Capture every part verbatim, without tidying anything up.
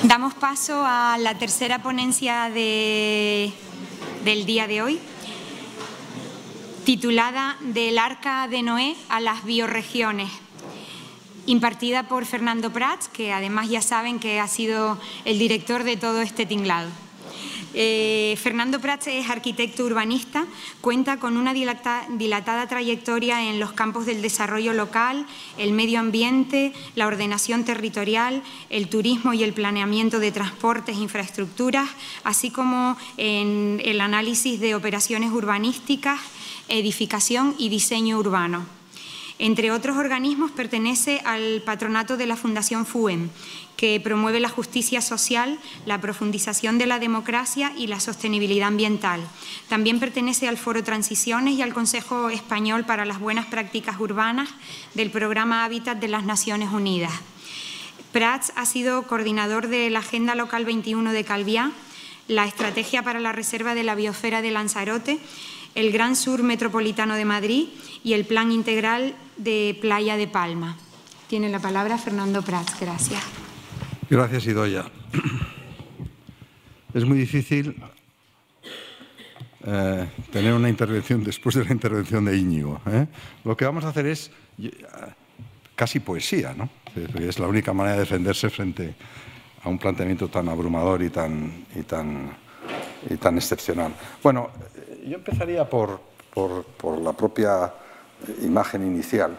Damos paso a la tercera ponencia de, del día de hoy, titulada Del Arca de Noé a las bioregiones, impartida por Fernando Prats, que además ya saben que ha sido el director de todo este tinglado. Eh, Fernando Prats es arquitecto urbanista, cuenta con una dilata, dilatada trayectoria en los campos del desarrollo local, el medio ambiente, la ordenación territorial, el turismo y el planeamiento de transportes e infraestructuras, así como en el análisis de operaciones urbanísticas, edificación y diseño urbano. Entre otros organismos, pertenece al patronato de la Fundación FUEM, que promueve la justicia social, la profundización de la democracia y la sostenibilidad ambiental. También pertenece al Foro Transiciones y al Consejo Español para las Buenas Prácticas Urbanas del Programa Hábitat de las Naciones Unidas. Prats ha sido coordinador de la Agenda Local veintiuno de Calviá, la Estrategia para la Reserva de la Biosfera de Lanzarote, el Gran Sur Metropolitano de Madrid y el Plan Integral de Playa de Palma. Tiene la palabra Fernando Prats. Gracias. Gracias, Idoia. Es muy difícil eh, tener una intervención después de la intervención de Íñigo. ¿eh? Lo que vamos a hacer es casi poesía, ¿no? Es la única manera de defenderse frente a un planteamiento tan abrumador y tan, y tan, y tan excepcional. Bueno, yo empezaría por, por, por la propia imagen inicial,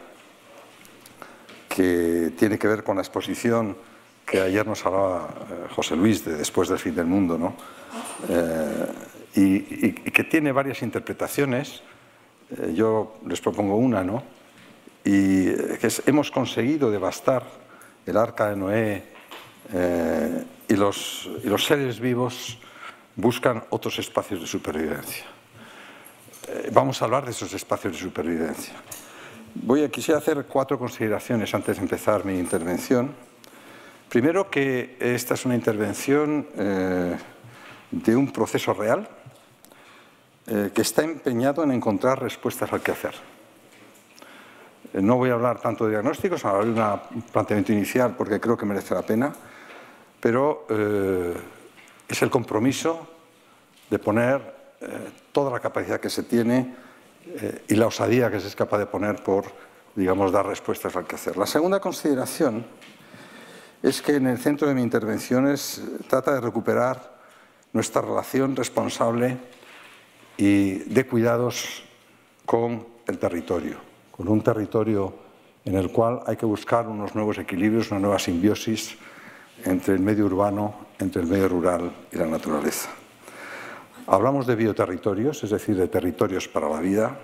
que tiene que ver con la exposición que ayer nos hablaba eh, José Luis de Después del fin del mundo, ¿no? Eh, y, y, y que tiene varias interpretaciones. Eh, yo les propongo una, ¿no? Y que es, hemos conseguido devastar el Arca de Noé eh, y, los, y los seres vivos buscan otros espacios de supervivencia. Eh, vamos a hablar de esos espacios de supervivencia. Voy a, quisiera hacer cuatro consideraciones antes de empezar mi intervención. Primero, que esta es una intervención eh, de un proceso real eh, que está empeñado en encontrar respuestas al quehacer. Eh, no voy a hablar tanto de diagnósticos, hablaré de un planteamiento inicial porque creo que merece la pena, pero eh, es el compromiso de poner eh, toda la capacidad que se tiene eh, y la osadía que se es capaz de poner por, digamos, dar respuestas al quehacer. La segunda consideración es que en el centro de mi intervención es, trata de recuperar nuestra relación responsable y de cuidados con el territorio, con un territorio en el cual hay que buscar unos nuevos equilibrios, una nueva simbiosis entre el medio urbano, entre el medio rural y la naturaleza. Hablamos de bioterritorios, es decir, de territorios para la vida,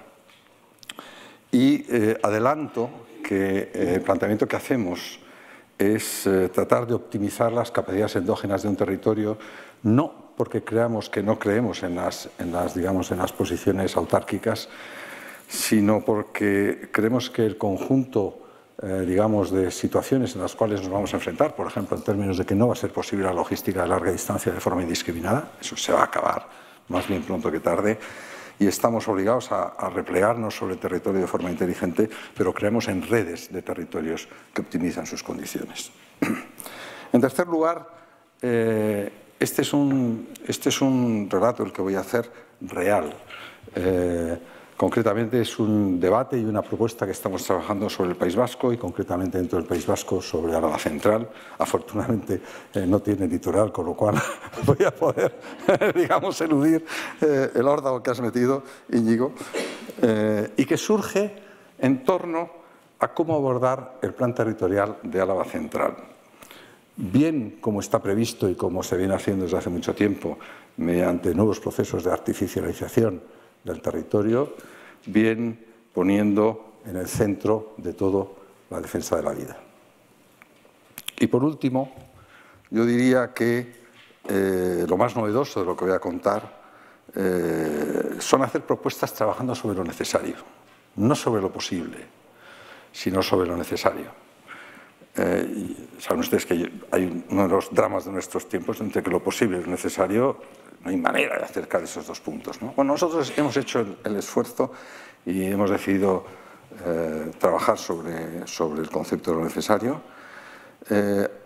y eh, adelanto que eh, el planteamiento que hacemos es eh, tratar de optimizar las capacidades endógenas de un territorio, no porque creamos que no creemos en las, en las, digamos, en las posiciones autárquicas, sino porque creemos que el conjunto, eh, digamos, de situaciones en las cuales nos vamos a enfrentar, por ejemplo, en términos de que no va a ser posible la logística de larga distancia de forma indiscriminada, eso se va a acabar más bien pronto que tarde, y estamos obligados a, a replegarnos sobre el territorio de forma inteligente, pero creemos en redes de territorios que optimizan sus condiciones. En tercer lugar, eh, este, es un, este es un relato, el que voy a hacer, real. Eh, concretamente es un debate y una propuesta que estamos trabajando sobre el País Vasco y concretamente dentro del País Vasco sobre Álava Central. Afortunadamente eh, no tiene litoral, con lo cual voy a poder, digamos, eludir eh, el órdago que has metido, Íñigo, eh, y que surge en torno a cómo abordar el plan territorial de Álava Central. Bien como está previsto y como se viene haciendo desde hace mucho tiempo, mediante nuevos procesos de artificialización del territorio, bien poniendo en el centro de todo la defensa de la vida. Y por último, yo diría que eh, lo más novedoso de lo que voy a contar eh, son hacer propuestas trabajando sobre lo necesario, no sobre lo posible, sino sobre lo necesario. Eh, saben ustedes que hay uno de los dramas de nuestros tiempos entre que lo posible y lo necesario. No hay manera de acercar esos dos puntos, ¿no? Bueno, nosotros hemos hecho el, el esfuerzo y hemos decidido eh, trabajar sobre, sobre el concepto de lo necesario. Eh,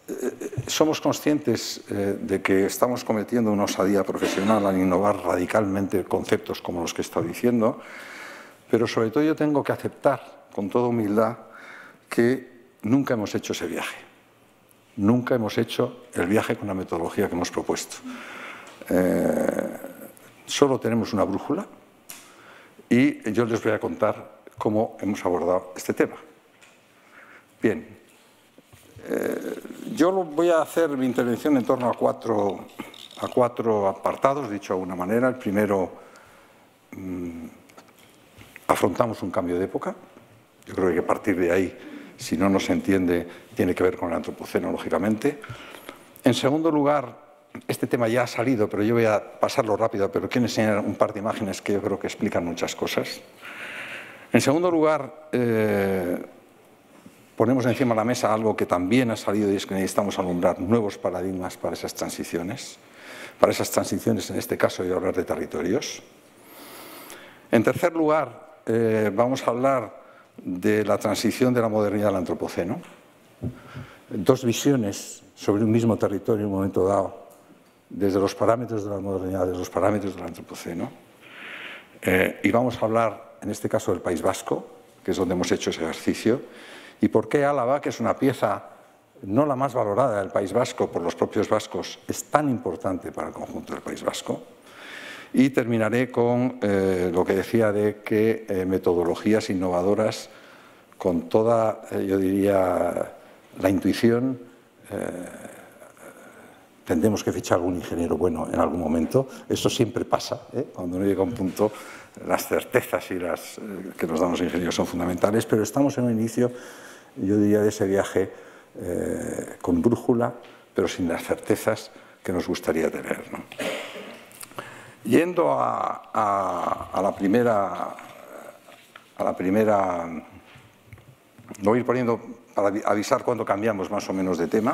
somos conscientes eh, de que estamos cometiendo una osadía profesional al innovar radicalmente conceptos como los que he estado diciendo, pero sobre todo yo tengo que aceptar con toda humildad que nunca hemos hecho ese viaje. Nunca hemos hecho el viaje con la metodología que hemos propuesto. Eh, solo tenemos una brújula y yo les voy a contar cómo hemos abordado este tema. Bien, eh, yo voy a hacer mi intervención en torno a cuatro, a cuatro apartados, dicho de alguna manera. El primero, mmm, afrontamos un cambio de época. Yo creo que a partir de ahí, si no nos entiende, tiene que ver con el antropoceno, lógicamente. En segundo lugar, este tema ya ha salido, pero yo voy a pasarlo rápido, pero quiero enseñar un par de imágenes que yo creo que explican muchas cosas. En segundo lugar, eh, ponemos encima de la mesa algo que también ha salido y es que necesitamos alumbrar nuevos paradigmas para esas transiciones. Para esas transiciones, en este caso, voy a hablar de territorios. En tercer lugar, eh, vamos a hablar de la transición de la modernidad al antropoceno. Dos visiones sobre un mismo territorio en un momento dado, desde los parámetros de la modernidad, desde los parámetros del antropoceno. Eh, y vamos a hablar, en este caso, del País Vasco, que es donde hemos hecho ese ejercicio, y por qué Álava, que es una pieza no la más valorada del País Vasco por los propios vascos, es tan importante para el conjunto del País Vasco. Y terminaré con eh, lo que decía de que eh, metodologías innovadoras con toda, eh, yo diría, la intuición. Eh, tendremos que fichar algún ingeniero bueno en algún momento. Eso siempre pasa, ¿eh? Cuando uno llega a un punto, las certezas y las eh, que nos dan los ingenieros son fundamentales, pero estamos en un inicio, yo diría, de ese viaje eh, con brújula, pero sin las certezas que nos gustaría tener, ¿no? Yendo a, a, a la primera, a la primera, lo voy a ir poniendo para avisar cuando cambiamos más o menos de tema.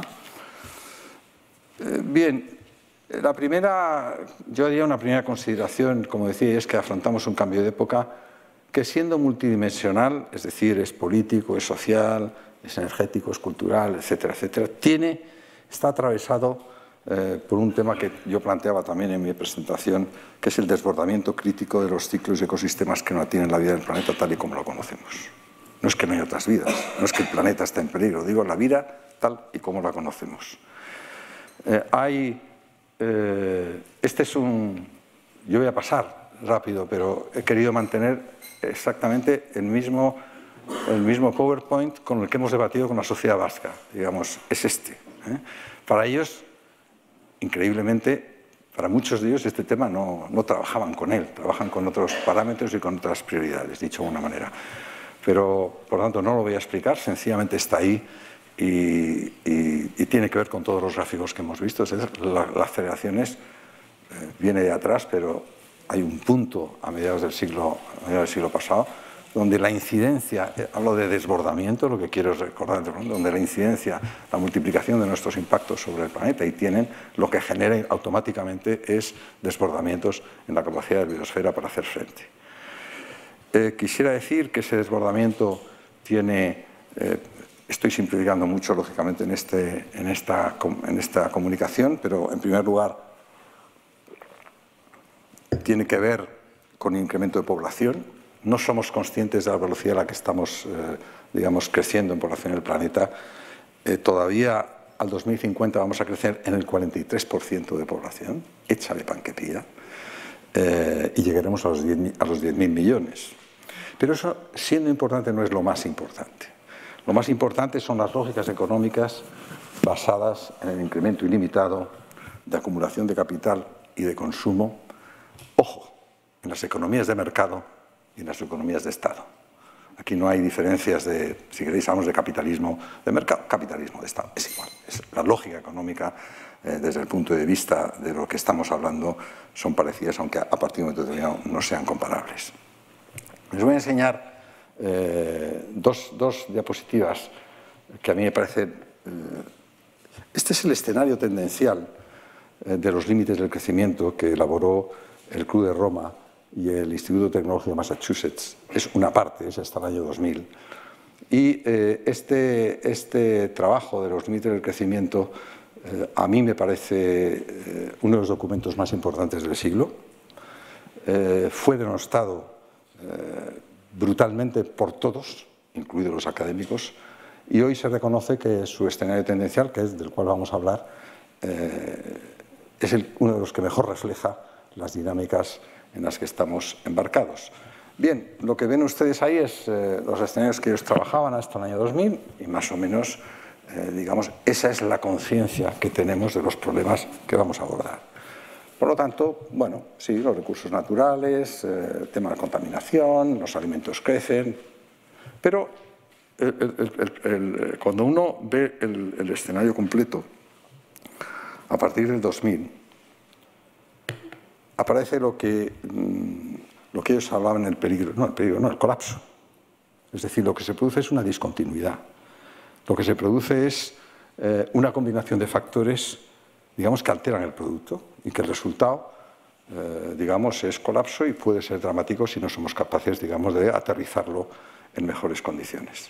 Eh, bien, la primera, yo haría una primera consideración, como decía, es que afrontamos un cambio de época que, siendo multidimensional, es decir, es político, es social, es energético, es cultural, etcétera, etcétera, tiene, está atravesado Eh, por un tema que yo planteaba también en mi presentación, que es el desbordamiento crítico de los ciclos y ecosistemas que no tienen la vida del planeta tal y como lo conocemos. No es que no hay otras vidas, no es que el planeta esté en peligro, digo la vida tal y como la conocemos. Eh, hay, eh, este es un, yo voy a pasar rápido, pero he querido mantener exactamente el mismo, el mismo PowerPoint con el que hemos debatido con la sociedad vasca, digamos, es este. ¿eh? Para ellos, increíblemente, para muchos de ellos este tema no, no trabajaban con él, trabajan con otros parámetros y con otras prioridades, dicho de alguna manera. Pero, por lo tanto, no lo voy a explicar, sencillamente está ahí y, y, y tiene que ver con todos los gráficos que hemos visto. Es decir, la, la aceleración es, eh, viene de atrás, pero hay un punto a mediados del siglo, a mediados del siglo pasado donde la incidencia, eh, hablo de desbordamiento, lo que quiero es recordar, donde la incidencia, la multiplicación de nuestros impactos sobre el planeta y tienen, lo que genera automáticamente es desbordamientos en la capacidad de la biosfera para hacer frente. Eh, quisiera decir que ese desbordamiento tiene, eh, estoy simplificando mucho lógicamente en, este, en, esta, en esta comunicación, pero en primer lugar tiene que ver con incremento de población. No somos conscientes de la velocidad a la que estamos, eh, digamos, creciendo en población en el planeta. Eh, todavía al dos mil cincuenta vamos a crecer en el cuarenta y tres por ciento de población, échale pan que pida, eh, y llegaremos a los diez mil millones. Pero eso, siendo importante, no es lo más importante. Lo más importante son las lógicas económicas basadas en el incremento ilimitado de acumulación de capital y de consumo. Ojo, en las economías de mercado y en las economías de Estado. Aquí no hay diferencias de, si queréis, hablamos de capitalismo de mercado, capitalismo de Estado, es igual. Es la lógica económica, eh, desde el punto de vista de lo que estamos hablando, son parecidas, aunque a partir de un momento determinado no sean comparables. Les voy a enseñar eh, dos, dos diapositivas que a mí me parecen... Eh, este es el escenario tendencial eh, de los límites del crecimiento que elaboró el Club de Roma y el Instituto Tecnológico de Massachusetts. Es una parte, es hasta el año dos mil. Y eh, este, este trabajo de los límites del crecimiento eh, a mí me parece eh, uno de los documentos más importantes del siglo. Eh, fue denostado eh, brutalmente por todos, incluidos los académicos, y hoy se reconoce que su escenario tendencial, que es del cual vamos a hablar, eh, es el, uno de los que mejor refleja las dinámicas en las que estamos embarcados. Bien, lo que ven ustedes ahí es eh, los escenarios que ellos trabajaban hasta el año dos mil y más o menos, eh, digamos, esa es la conciencia que tenemos de los problemas que vamos a abordar. Por lo tanto, bueno, sí, los recursos naturales, eh, el tema de la contaminación, los alimentos crecen, pero el, el, el, el, cuando uno ve el, el escenario completo, a partir del dos mil, aparece lo que, lo que ellos hablaban el peligro, no el peligro, no, el colapso. Es decir, lo que se produce es una discontinuidad. Lo que se produce es eh, una combinación de factores, digamos, que alteran el producto y que el resultado, eh, digamos, es colapso y puede ser dramático si no somos capaces, digamos, de aterrizarlo en mejores condiciones.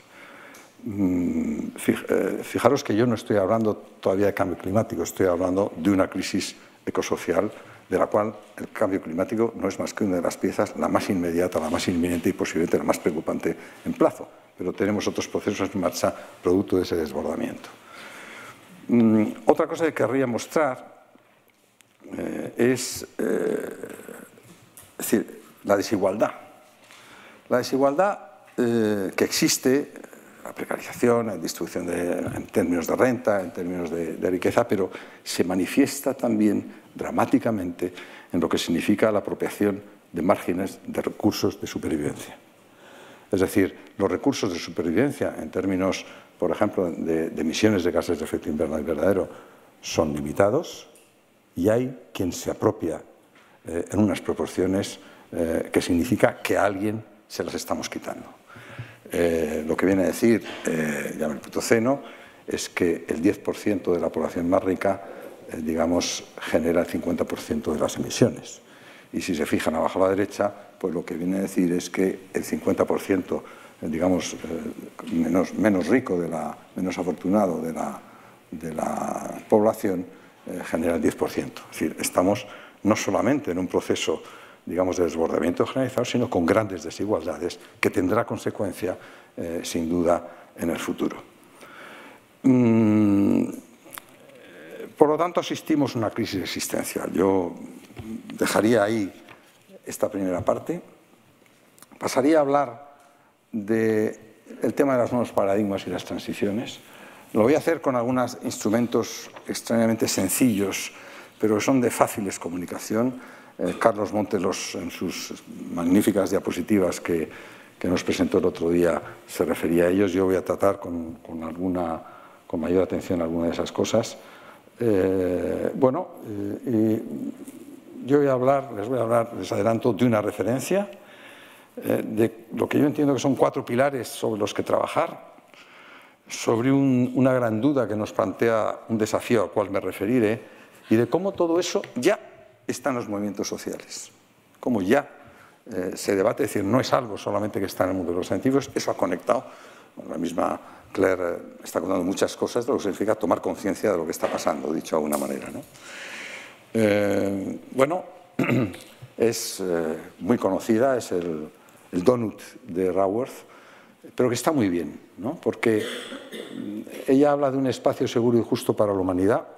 Fijaros que yo no estoy hablando todavía de cambio climático, estoy hablando de una crisis ecosocial de la cual el cambio climático no es más que una de las piezas, la más inmediata, la más inminente y posiblemente la más preocupante en plazo. Pero tenemos otros procesos en marcha producto de ese desbordamiento. Otra cosa que querría mostrar eh, es, eh, es decir, la desigualdad. La desigualdad eh, que existe, la precarización, la distribución de, en términos de renta, en términos de, de riqueza, pero se manifiesta también dramáticamente en lo que significa la apropiación de márgenes de recursos de supervivencia. Es decir, los recursos de supervivencia en términos, por ejemplo, de, de emisiones de gases de efecto invernadero son limitados y hay quien se apropia eh, en unas proporciones eh, que significa que a alguien se las estamos quitando. Eh, lo que viene a decir, eh, llama el Plutoceno, es que el diez por ciento de la población más rica, eh, digamos, genera el cincuenta por ciento de las emisiones. Y si se fijan abajo a la derecha, pues lo que viene a decir es que el cincuenta por ciento, eh, digamos, eh, menos, menos rico, de la, menos afortunado de la, de la población, eh, genera el diez por ciento. Es decir, estamos no solamente en un proceso, digamos, de desbordamiento generalizado, sino con grandes desigualdades que tendrá consecuencia, eh, sin duda, en el futuro. Mm, por lo tanto, asistimos a una crisis existencial. Yo dejaría ahí esta primera parte. Pasaría a hablar del tema de los nuevos paradigmas y las transiciones. Lo voy a hacer con algunos instrumentos extrañamente sencillos, pero que son de fáciles comunicación. Eh, Carlos Montelos, en sus magníficas diapositivas que, que nos presentó el otro día, se refería a ellos. Yo voy a tratar con, con, alguna, con mayor atención alguna de esas cosas. Eh, bueno, eh, y yo voy a hablar, les voy a hablar, les adelanto, de una referencia, eh, de lo que yo entiendo que son cuatro pilares sobre los que trabajar, sobre un, una gran duda que nos plantea un desafío al cual me referiré, y de cómo todo eso ya está en los movimientos sociales, cómo ya eh, se debate, es decir, no es algo solamente que está en el mundo de los científicos, eso ha conectado, bueno, la misma Claire eh, está contando muchas cosas de lo que significa tomar conciencia de lo que está pasando, dicho de alguna manera, ¿no? Eh, bueno, es eh, muy conocida, es el, el donut de Raworth, pero que está muy bien, ¿no? Porque ella habla de un espacio seguro y justo para la humanidad,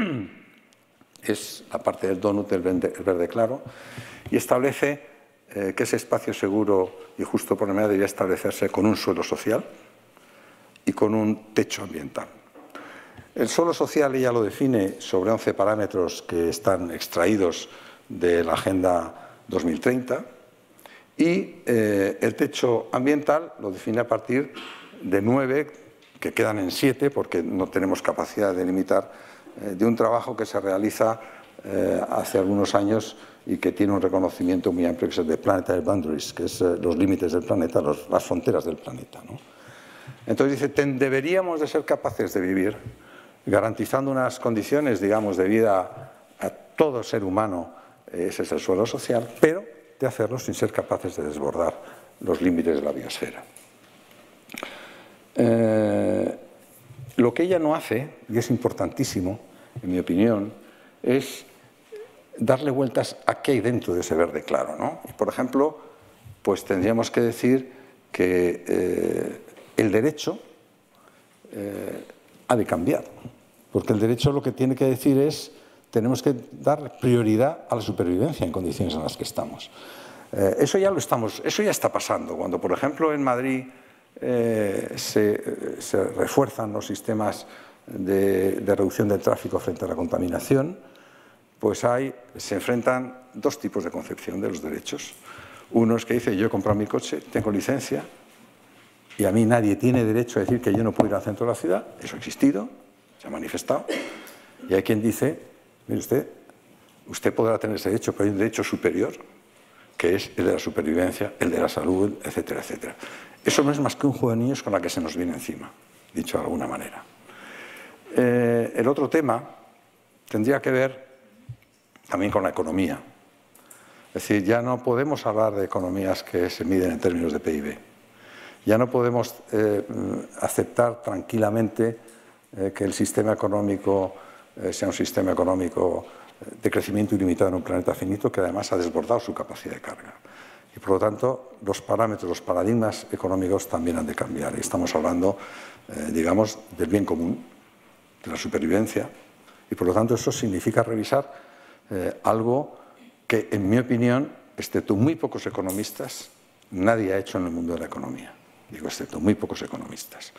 es la parte del donut, el verde, el verde claro, y establece eh, que ese espacio seguro y justo para la humanidad debería establecerse con un suelo social y con un techo ambiental. El suelo social ella lo define sobre once parámetros que están extraídos de la Agenda dos mil treinta y eh, el techo ambiental lo define a partir de nueve, que quedan en siete porque no tenemos capacidad de limitar, eh, de un trabajo que se realiza eh, hace algunos años y que tiene un reconocimiento muy amplio, que es el de Planetary Boundaries, que es eh, los límites del planeta, los, las fronteras del planeta, ¿no? Entonces dice, ten, deberíamos de ser capaces de vivir garantizando unas condiciones, digamos, de vida a todo ser humano, ese es el suelo social, pero de hacerlo sin ser capaces de desbordar los límites de la biosfera. Eh, lo que ella no hace, y es importantísimo, en mi opinión, es darle vueltas a qué hay dentro de ese verde claro, ¿no? Y, por ejemplo, pues tendríamos que decir que eh, el derecho eh, ha de cambiar, porque el derecho lo que tiene que decir es tenemos que dar prioridad a la supervivencia en condiciones en las que estamos. Eh, eso ya lo estamos, eso ya está pasando. Cuando, por ejemplo, en Madrid eh, se, se refuerzan los sistemas de, de reducción del tráfico frente a la contaminación, pues hay, se enfrentan dos tipos de concepción de los derechos. Uno es que dice, yo he comprado mi coche, tengo licencia, y a mí nadie tiene derecho a decir que yo no puedo ir al centro de la ciudad. Eso ha existido, se ha manifestado. Y hay quien dice, mire usted, usted podrá tener ese derecho, pero hay un derecho superior, que es el de la supervivencia, el de la salud, etcétera, etcétera. Eso no es más que un juego de niños con la que se nos viene encima, dicho de alguna manera. Eh, el otro tema tendría que ver también con la economía. Es decir, ya no podemos hablar de economías que se miden en términos de P I B. Ya no podemos eh, aceptar tranquilamente eh, que el sistema económico eh, sea un sistema económico de crecimiento ilimitado en un planeta finito que además ha desbordado su capacidad de carga. Y por lo tanto, los parámetros, los paradigmas económicos también han de cambiar. Y estamos hablando, eh, digamos, del bien común, de la supervivencia. Y por lo tanto, eso significa revisar eh, algo que, en mi opinión, excepto muy pocos economistas, nadie ha hecho en el mundo de la economía. Digo, excepto muy pocos economistas.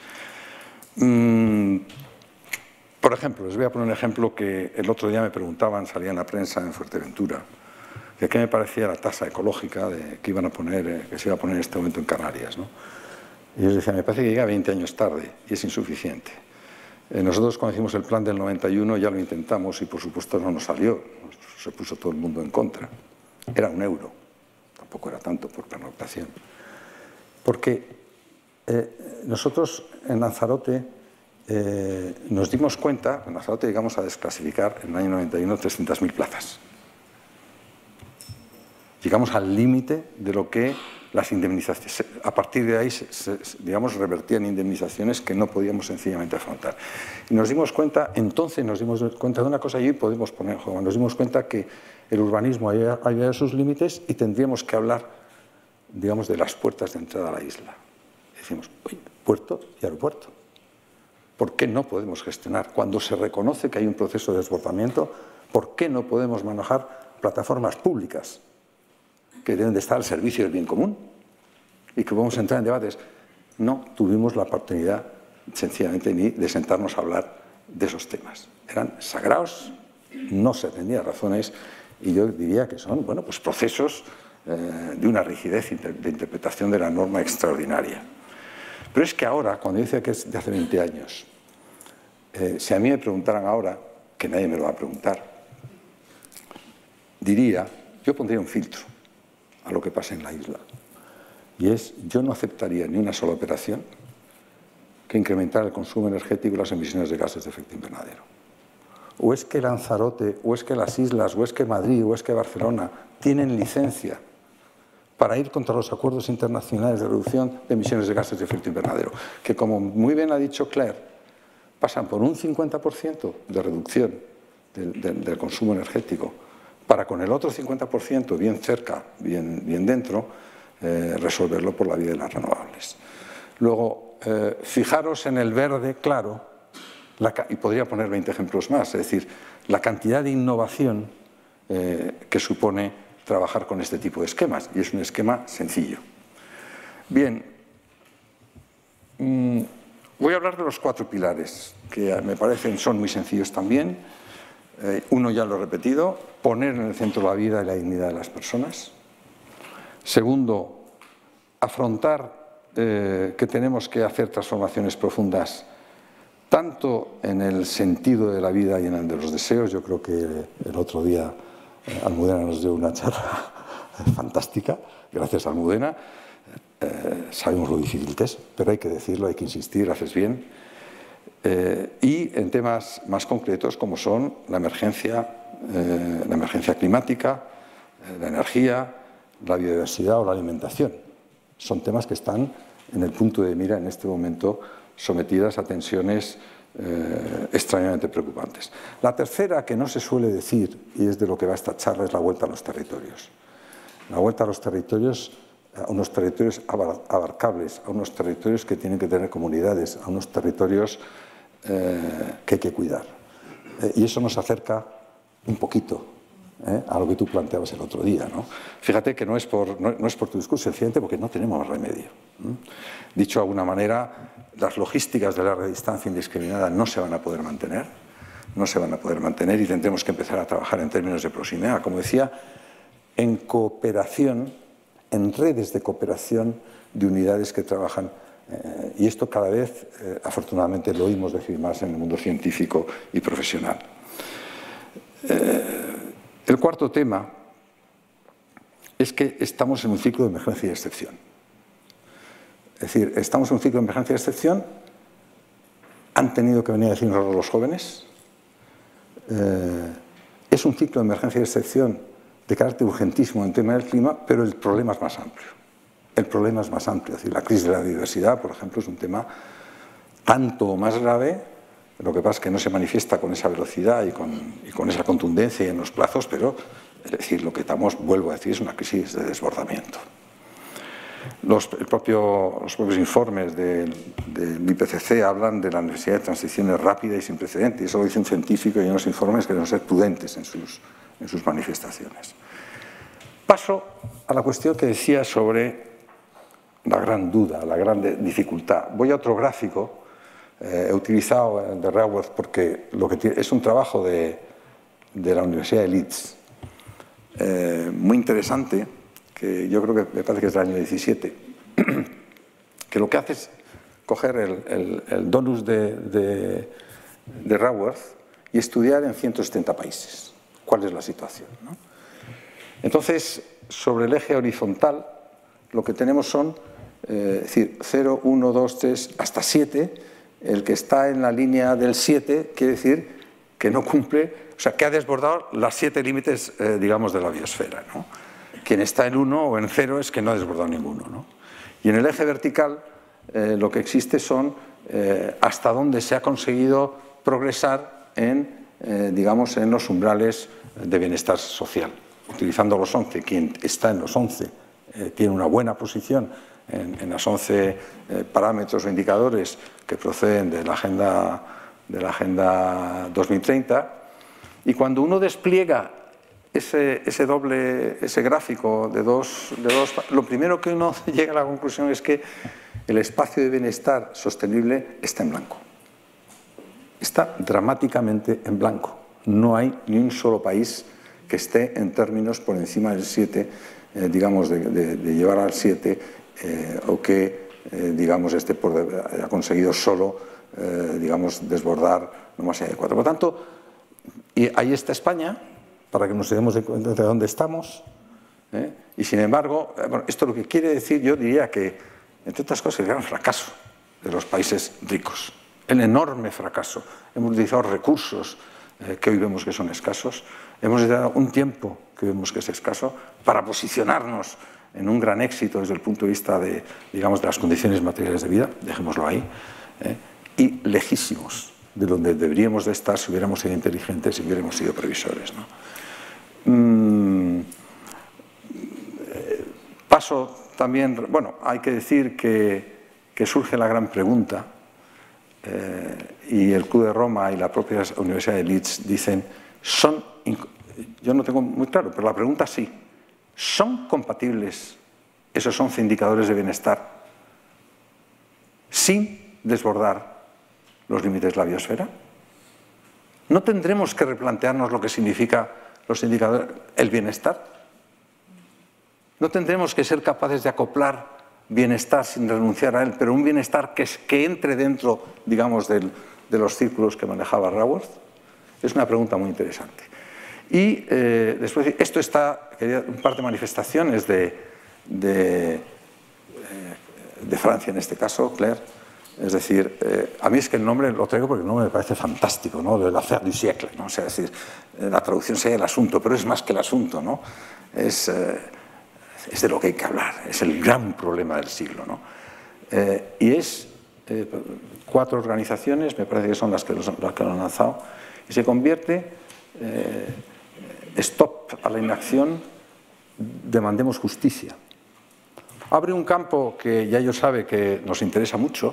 Mm, por ejemplo, les voy a poner un ejemplo que el otro día me preguntaban, salía en la prensa en Fuerteventura, de qué me parecía la tasa ecológica de, que, iban a poner, eh, que se iba a poner en este momento en Canarias, ¿no? Y yo les decía, me parece que llega veinte años tarde y es insuficiente. Eh, nosotros cuando hicimos el plan del noventa y uno ya lo intentamos y por supuesto no nos salió, se puso todo el mundo en contra. Era un euro, tampoco era tanto por pernoctación. Porque eh, nosotros en Lanzarote eh, nos dimos cuenta, en Lanzarote llegamos a desclasificar en el año noventa y uno trescientas mil plazas. Llegamos al límite de lo que las indemnizaciones, a partir de ahí, se, se, digamos, revertían indemnizaciones que no podíamos sencillamente afrontar. Y nos dimos cuenta, entonces nos dimos cuenta de una cosa y hoy podemos poner en juego, nos dimos cuenta que el urbanismo había, había sus límites y tendríamos que hablar, digamos, de las puertas de entrada a la isla. Decimos, oye, puerto y aeropuerto. ¿Por qué no podemos gestionar? Cuando se reconoce que hay un proceso de desbordamiento, ¿por qué no podemos manejar plataformas públicas que deben de estar al servicio del bien común y que vamos a entrar en debates? No tuvimos la oportunidad, sencillamente, ni de sentarnos a hablar de esos temas. Eran sagrados, no se atendían razones y yo diría que son, bueno, pues procesos eh, de una rigidez de interpretación de la norma extraordinaria. Pero es que ahora, cuando dice que es de hace veinte años, eh, si a mí me preguntaran ahora, que nadie me lo va a preguntar, diría, yo pondría un filtro a lo que pasa en la isla. Y es, yo no aceptaría ni una sola operación que incrementara el consumo energético y las emisiones de gases de efecto invernadero. O es que Lanzarote, o es que las islas, o es que Madrid, o es que Barcelona tienen licencia para ir contra los acuerdos internacionales de reducción de emisiones de gases de efecto invernadero, que, como muy bien ha dicho Claire, pasan por un cincuenta por ciento de reducción del, del, del consumo energético, para con el otro cincuenta por ciento, bien cerca, bien, bien dentro, eh, resolverlo por la vía de las renovables. Luego, eh, fijaros en el verde claro, la, y podría poner veinte ejemplos más, es decir, la cantidad de innovación eh, que supone trabajar con este tipo de esquemas, y es un esquema sencillo. Bien, mmm, voy a hablar de los cuatro pilares, que me parecen son muy sencillos también. Eh, uno ya lo he repetido, poner en el centro la vida y la dignidad de las personas. Segundo, afrontar eh, que tenemos que hacer transformaciones profundas, tanto en el sentido de la vida y en el de los deseos. Yo creo que el otro día eh, Almudena nos dio una charla fantástica, gracias a Almudena. Eh, sabemos lo difícil que es, pero hay que decirlo, hay que insistir, haces bien. Eh, y en temas más concretos como son la emergencia, eh, la emergencia climática, eh, la energía, la biodiversidad o la alimentación. Son temas que están en el punto de mira en este momento sometidas a tensiones eh, extrañamente preocupantes. La tercera, que no se suele decir, y es de lo que va esta charla, es la vuelta a los territorios. La vuelta a los territorios, a unos territorios abarcables, a unos territorios que tienen que tener comunidades, a unos territorios eh, que hay que cuidar. Eh, y eso nos acerca un poquito ¿Eh? a lo que tú planteabas el otro día, ¿no? Fíjate que no es por, no, no es por tu discurso, sencillamente porque no tenemos remedio. ¿eh? Dicho de alguna manera, las logísticas de larga distancia indiscriminada no se van a poder mantener, no se van a poder mantener y tendremos que empezar a trabajar en términos de proximidad, como decía, en cooperación, en redes de cooperación de unidades que trabajan. Eh, y esto cada vez, eh, afortunadamente, lo oímos decir más en el mundo científico y profesional. Eh, El cuarto tema es que estamos en un ciclo de emergencia y excepción. Es decir, estamos en un ciclo de emergencia y excepción, han tenido que venir a decirnos los jóvenes, eh, es un ciclo de emergencia y excepción de carácter urgentísimo en tema del clima, pero el problema es más amplio. El problema es más amplio. Es decir, la crisis de la biodiversidad, por ejemplo, es un tema tanto más grave. Lo que pasa es que no se manifiesta con esa velocidad y con, y con esa contundencia y en los plazos, pero es decir, lo que estamos, vuelvo a decir, es una crisis de desbordamiento. Los, el propio, los propios informes del, del I P C C hablan de la necesidad de transiciones rápidas y sin precedentes. Y eso lo dice un científico y unos informes que deben ser prudentes en sus, en sus manifestaciones. Paso a la cuestión que decía sobre la gran duda, la gran dificultad. Voy a otro gráfico. Eh, he utilizado el de Raworth porque lo que tiene, es un trabajo de, de la Universidad de Leeds, eh, muy interesante, que yo creo que me parece que es del año diecisiete, que lo que hace es coger el, el, el donus de, de, de Raworth y estudiar en ciento setenta países cuál es la situación, ¿no? Entonces, sobre el eje horizontal, lo que tenemos son, eh, es decir, cero, uno, dos, tres, hasta siete. El que está en la línea del siete quiere decir que no cumple, o sea, que ha desbordado las siete límites, eh, digamos, de la biosfera, ¿no? Quien está en uno o en cero es que no ha desbordado ninguno, ¿no? Y en el eje vertical eh, lo que existe son eh, hasta dónde se ha conseguido progresar en, eh, digamos, en los umbrales de bienestar social. Utilizando los once, quien está en los once eh, tiene una buena posición en, en las once eh, parámetros o indicadores que proceden de la Agenda, de la agenda dos mil treinta, y cuando uno despliega ese, ese doble, ese gráfico de dos, de dos, lo primero que uno llega a la conclusión es que el espacio de bienestar sostenible está en blanco. Está dramáticamente en blanco. No hay ni un solo país que esté en términos por encima del siete, eh, digamos, de, de, de llevar al siete, eh, o que Eh, digamos, este por, ha conseguido solo, eh, digamos, desbordar no más allá de cuatro. Por lo tanto, y ahí está España, para que nos demos de cuenta de dónde estamos, ¿eh? Y sin embargo, eh, bueno, esto lo que quiere decir, yo diría que, entre otras cosas, el gran fracaso de los países ricos, el enorme fracaso. Hemos utilizado recursos eh, que hoy vemos que son escasos, hemos utilizado un tiempo que vemos que es escaso para posicionarnos en un gran éxito desde el punto de vista de, digamos, de las condiciones materiales de vida, dejémoslo ahí, ¿eh? Y lejísimos de donde deberíamos de estar si hubiéramos sido inteligentes y hubiéramos sido previsores, ¿no? Mm, eh, paso también, bueno, hay que decir que, que surge la gran pregunta, eh, y el Club de Roma y la propia Universidad de Leeds dicen, son, yo no tengo muy claro, pero la pregunta sí, ¿son compatibles esos once indicadores de bienestar sin desbordar los límites de la biosfera? ¿No tendremos que replantearnos lo que significa los indicadores, el bienestar? ¿No tendremos que ser capaces de acoplar bienestar sin renunciar a él, pero un bienestar que, es, que entre dentro, digamos, del, de los círculos que manejaba Raworth? Es una pregunta muy interesante. Y eh, después, esto está, un par de manifestaciones de, de, eh, de Francia, en este caso, Claire. Es decir, eh, a mí es que el nombre lo traigo porque el nombre me parece fantástico, ¿no? De l'affaire du siècle, ¿no? O sea, es decir, la traducción sería el asunto, pero es más que el asunto, ¿no? Es, eh, es de lo que hay que hablar, es el gran problema del siglo, ¿no? Eh, y es eh, cuatro organizaciones, me parece que son las que, los, las que lo han lanzado, y se convierte, eh, stop a la inacción, demandemos justicia. Abre un campo que ya yo sabe que nos interesa mucho,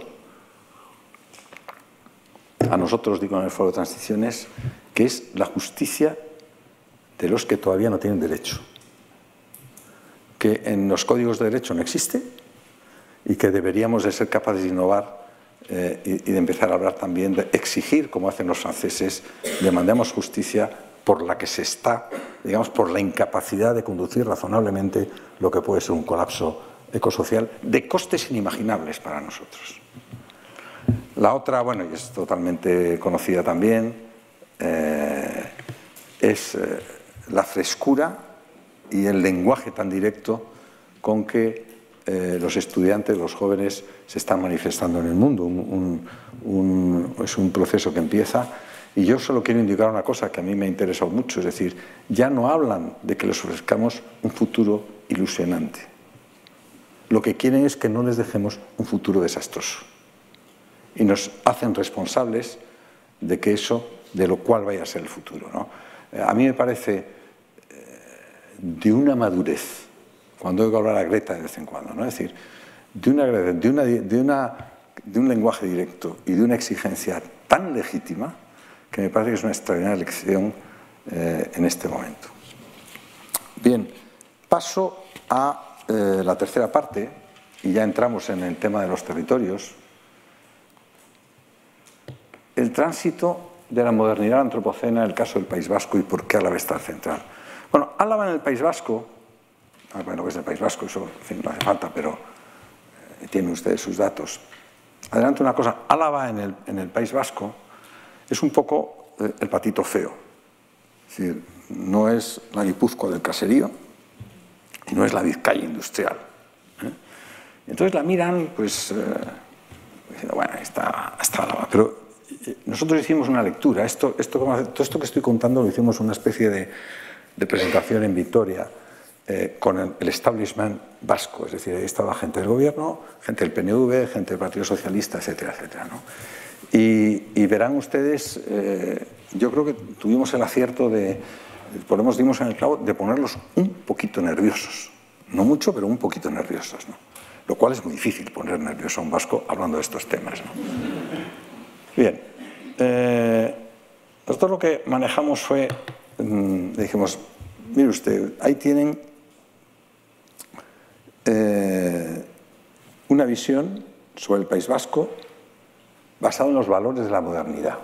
a nosotros, digo, en el Foro de Transiciones, que es la justicia de los que todavía no tienen derecho, que en los códigos de derecho no existe y que deberíamos de ser capaces de innovar eh, y, y de empezar a hablar también, de exigir, como hacen los franceses, demandemos justicia por la que se está, digamos, por la incapacidad de conducir razonablemente lo que puede ser un colapso ecosocial de costes inimaginables para nosotros. La otra, bueno, y es totalmente conocida también, eh, es eh, la frescura y el lenguaje tan directo con que eh, los estudiantes, los jóvenes, se están manifestando en el mundo. Un, un, un, es un proceso que empieza, y yo solo quiero indicar una cosa que a mí me ha interesado mucho, es decir, ya no hablan de que les ofrezcamos un futuro ilusionante. Lo que quieren es que no les dejemos un futuro desastroso. Y nos hacen responsables de que eso, de lo cual vaya a ser el futuro, ¿no? A mí me parece eh, de una madurez, cuando oigo hablar a Greta de vez en cuando, ¿no? Es decir, de, una, de, una, de, una, de un lenguaje directo y de una exigencia tan legítima que me parece que es una extraordinaria lección eh, en este momento. Bien, paso a eh, la tercera parte, y ya entramos en el tema de los territorios. El tránsito de la modernidad antropocena en el caso del País Vasco y por qué Álava está central. Bueno, Álava en el País Vasco, bueno, que es del País Vasco, eso en fin, no hace falta, pero eh, tienen ustedes sus datos. Adelante una cosa, Álava en el, en el País Vasco es un poco eh, el patito feo. Es decir, no es la Guipúzcoa del caserío y no es la Vizcaya industrial. ¿eh? Entonces la miran, pues, eh, diciendo, bueno, está, está Álava, pero nosotros hicimos una lectura. Esto, esto, todo esto que estoy contando lo hicimos una especie de, de presentación en Vitoria eh, con el, el establishment vasco. Es decir, ahí estaba gente del gobierno, gente del P N V, gente del Partido Socialista, etcétera, etcétera, ¿no? Y, y verán ustedes, eh, yo creo que tuvimos el acierto de, ponemos, dimos en el clavo, de ponerlos un poquito nerviosos. No mucho, pero un poquito nerviosos, ¿no? Lo cual es muy difícil, poner nervioso a un vasco hablando de estos temas, ¿no? Bien, eh, nosotros lo que manejamos fue, mmm, dijimos, mire usted, ahí tienen eh, una visión sobre el País Vasco basada en los valores de la modernidad.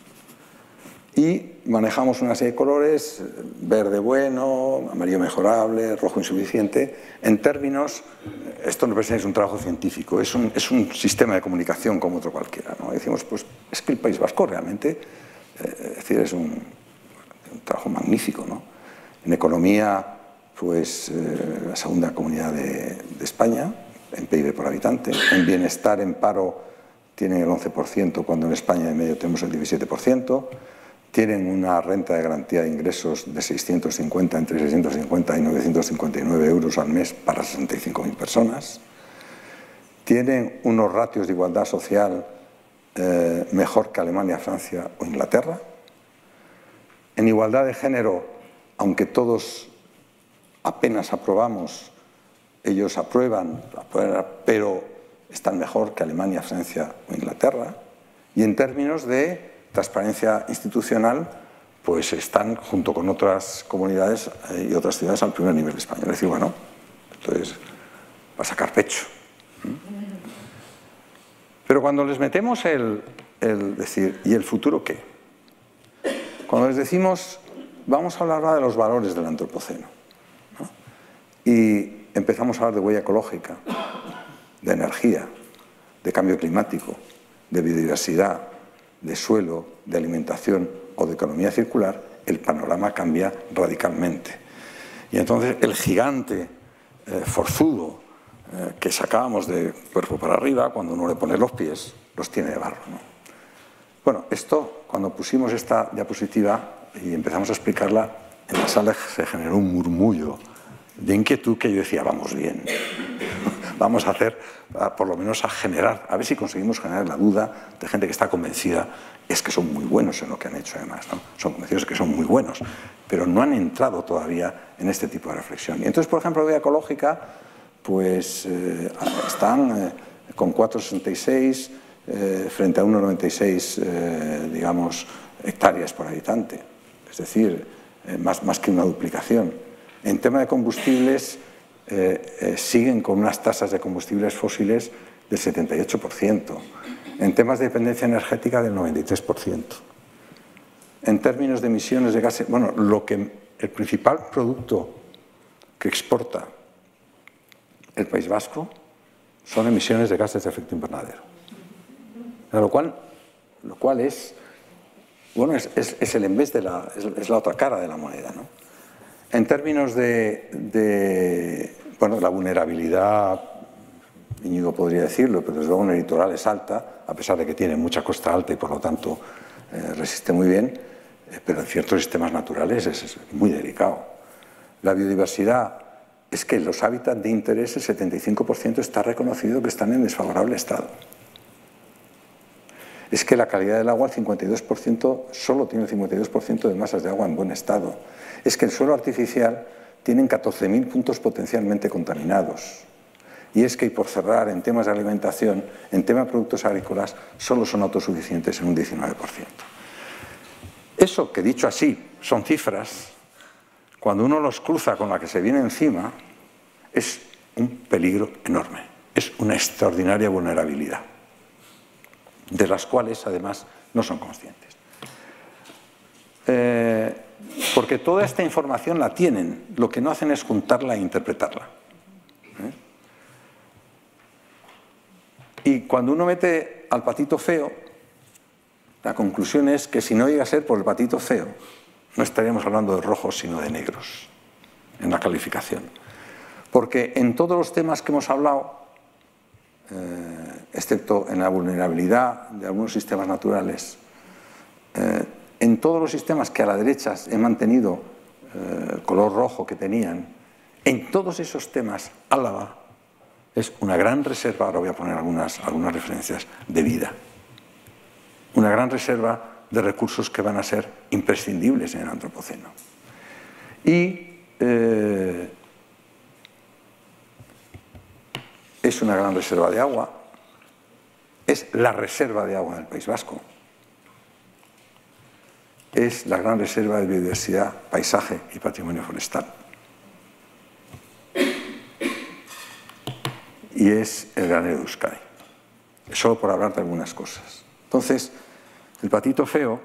Y manejamos una serie de colores, verde bueno, amarillo mejorable, rojo insuficiente, en términos, esto no es un trabajo científico, es un, es un sistema de comunicación como otro cualquiera, ¿no? Decimos, pues es que el País Vasco realmente, eh, es decir, es un, un trabajo magnífico, ¿no? En economía, pues eh, la segunda comunidad de, de España, en P I B por habitante, en bienestar, en paro, tienen el once por ciento, cuando en España de medio tenemos el diecisiete por ciento, tienen una renta de garantía de ingresos de seiscientos cincuenta, entre seiscientos cincuenta y novecientos cincuenta y nueve euros al mes para sesenta y cinco mil personas, tienen unos ratios de igualdad social eh, mejor que Alemania, Francia o Inglaterra. En igualdad de género, aunque todos apenas aprobamos, ellos aprueban, pero están mejor que Alemania, Francia o Inglaterra. Y en términos de transparencia institucional, pues están junto con otras comunidades y otras ciudades al primer nivel español. Es decir, bueno, entonces va a sacar pecho. Pero cuando les metemos el, el decir, ¿y el futuro qué? Cuando les decimos, vamos a hablar ahora de los valores del antropoceno, ¿no? Y empezamos a hablar de huella ecológica, de energía, de cambio climático, de biodiversidad, de suelo, de alimentación o de economía circular, el panorama cambia radicalmente. Y entonces el gigante eh, forzudo eh, que sacábamos de cuerpo para arriba, cuando uno le pone los pies, los tiene de barro, ¿no? Bueno, esto, cuando pusimos esta diapositiva y empezamos a explicarla, en la sala se generó un murmullo de inquietud que yo decía, vamos bien, vamos a hacer, por lo menos a generar, a ver si conseguimos generar la duda de gente que está convencida, es que son muy buenos en lo que han hecho además, ¿no? Son convencidos que son muy buenos, pero no han entrado todavía en este tipo de reflexión. Y entonces, por ejemplo, Vía Ecológica, pues eh, están eh, con cuatro coma sesenta y seis eh, frente a uno coma noventa y seis, eh, digamos, hectáreas por habitante, es decir, eh, más, más que una duplicación. En tema de combustibles, eh, eh, siguen con unas tasas de combustibles fósiles del setenta y ocho por ciento. En temas de dependencia energética, del noventa y tres por ciento. En términos de emisiones de gases, bueno, lo que, el principal producto que exporta el País Vasco son emisiones de gases de efecto invernadero. Lo cual, lo cual es, bueno, es, es, es el en vez de la, es, es la otra cara de la moneda, ¿no? En términos de, de bueno, la vulnerabilidad, Íñigo podría decirlo, pero desde luego en el litoral es alta, a pesar de que tiene mucha costa alta y por lo tanto eh, resiste muy bien, eh, pero en ciertos sistemas naturales es, es muy delicado. La biodiversidad es que los hábitats de interés, el setenta y cinco por ciento está reconocido que están en desfavorable estado. Es que la calidad del agua, el cincuenta y dos por ciento, solo tiene el cincuenta y dos por ciento de masas de agua en buen estado. Es que el suelo artificial tiene catorce mil puntos potencialmente contaminados. Y es que, y por cerrar, en temas de alimentación, en temas de productos agrícolas, solo son autosuficientes en un diecinueve por ciento. Eso que, dicho así, son cifras, cuando uno los cruza con la que se viene encima, es un peligro enorme, es una extraordinaria vulnerabilidad, de las cuales, además, no son conscientes. Eh, porque toda esta información la tienen, lo que no hacen es juntarla e interpretarla. ¿Eh? Y cuando uno mete al patito feo, la conclusión es que si no llega a ser por el patito feo, no estaríamos hablando de rojos, sino de negros en la calificación. Porque en todos los temas que hemos hablado, eh, excepto en la vulnerabilidad de algunos sistemas naturales, eh, en todos los sistemas que a la derecha he mantenido eh, el color rojo que tenían, en todos esos temas, Álava es una gran reserva, ahora voy a poner algunas, algunas referencias, de vida. Una gran reserva de recursos que van a ser imprescindibles en el antropoceno. Y eh, es una gran reserva de agua, es la reserva de agua del País Vasco, es la gran reserva de biodiversidad, paisaje y patrimonio forestal. Y es el granero de Euskadi. Solo por hablar de algunas cosas. Entonces, el patito feo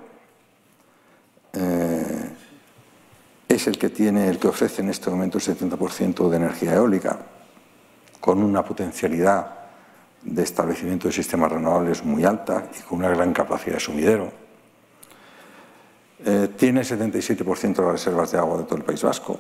eh, es el que tiene, el que ofrece en este momento el setenta por ciento de energía eólica, con una potencialidad de establecimiento de sistemas renovables muy alta y con una gran capacidad de sumidero. Eh, tiene el setenta y siete por ciento de las reservas de agua de todo el País Vasco.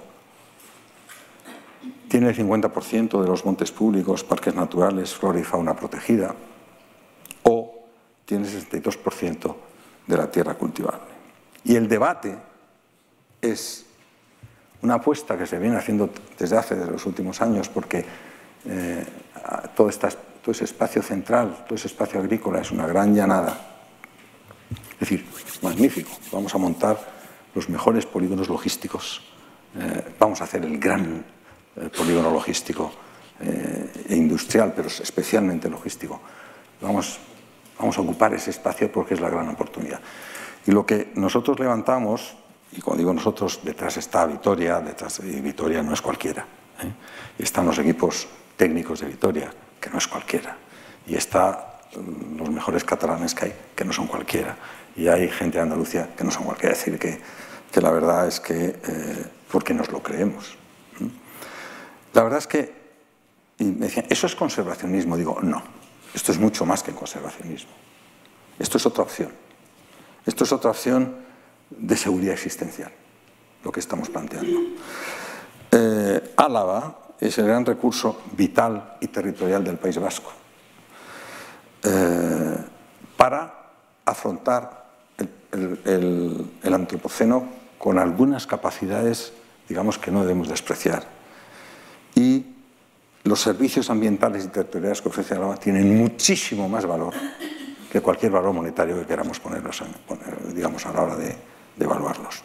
Tiene el cincuenta por ciento de los montes públicos, parques naturales, flora y fauna protegida. O tiene el sesenta y dos por ciento de la tierra cultivable. Y el debate es una apuesta que se viene haciendo desde hace de los últimos años, porque eh, todo, esta, todo ese espacio central, todo ese espacio agrícola es una gran llanada. Es decir, magnífico, vamos a montar los mejores polígonos logísticos, eh, vamos a hacer el gran eh, polígono logístico eh, e industrial, pero especialmente logístico. Vamos, vamos a ocupar ese espacio porque es la gran oportunidad. Y lo que nosotros levantamos, y cuando digo nosotros, detrás está Vitoria, detrás de Vitoria no es cualquiera, ¿eh? Y están los equipos técnicos de Vitoria, que no es cualquiera, y está los mejores catalanes que hay, que no son cualquiera, y hay gente de Andalucía que no son cualquiera. Es decir, que, que la verdad es que, eh, porque nos lo creemos. ¿Mm? La verdad es que, y me decían, ¿eso es conservacionismo? Digo, no, esto es mucho más que conservacionismo. Esto es otra opción. Esto es otra opción de seguridad existencial, lo que estamos planteando. Eh, Álava es el gran recurso vital y territorial del País Vasco eh, para afrontar el, el, el, el antropoceno con algunas capacidades, digamos, que no debemos despreciar. Y los servicios ambientales y territoriales que ofrece Álava tienen muchísimo más valor que cualquier valor monetario que queramos ponerlos en, poner, digamos, a la hora de, de evaluarlos.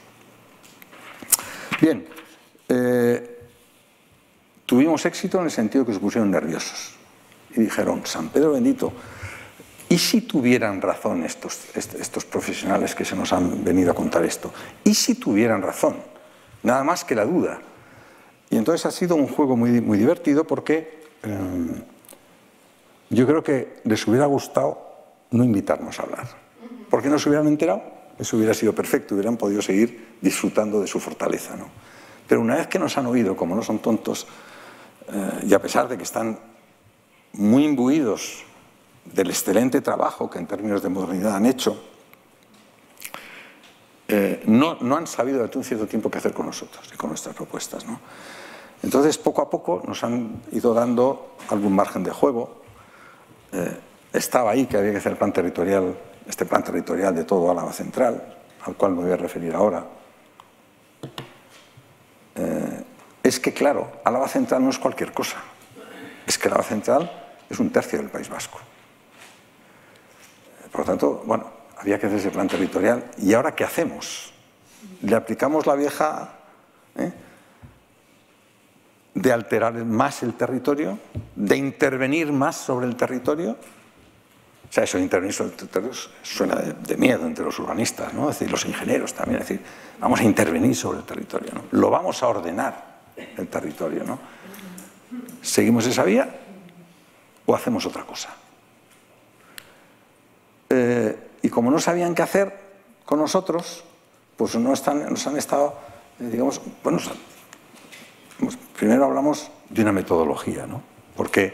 Bien, eh, tuvimos éxito en el sentido que se pusieron nerviosos y dijeron, San Pedro bendito, ¿y si tuvieran razón estos, estos profesionales que se nos han venido a contar esto? ¿Y si tuvieran razón? Nada más que la duda. Y entonces ha sido un juego muy, muy divertido porque eh, yo creo que les hubiera gustado no invitarnos a hablar. Porque no se hubieran enterado, eso hubiera sido perfecto, hubieran podido seguir disfrutando de su fortaleza, ¿no? Pero una vez que nos han oído, como no son tontos, eh, y a pesar de que están muy imbuidos del excelente trabajo que en términos de modernidad han hecho, eh, no, no han sabido durante un cierto tiempo qué hacer con nosotros y con nuestras propuestas, ¿no? Entonces, poco a poco nos han ido dando algún margen de juego. Eh, estaba ahí que había que hacer el plan territorial, este plan territorial de todo Álava Central, al cual me voy a referir ahora. Eh, es que, claro, Álava Central no es cualquier cosa. Es que Álava Central es un tercio del País Vasco. Por lo tanto, bueno, había que hacer ese plan territorial. ¿Y ahora qué hacemos? ¿Le aplicamos la vieja eh, de alterar más el territorio? ¿De intervenir más sobre el territorio? O sea, eso de intervenir sobre el territorio suena de, de miedo entre los urbanistas, ¿no? Es decir, los ingenieros también. Es decir, vamos a intervenir sobre el territorio, ¿no? Lo vamos a ordenar el territorio, ¿no? ¿Seguimos esa vía o hacemos otra cosa? Eh, y como no sabían qué hacer con nosotros, pues no están, nos han estado, eh, digamos, bueno, pues primero hablamos de una metodología, ¿no? Porque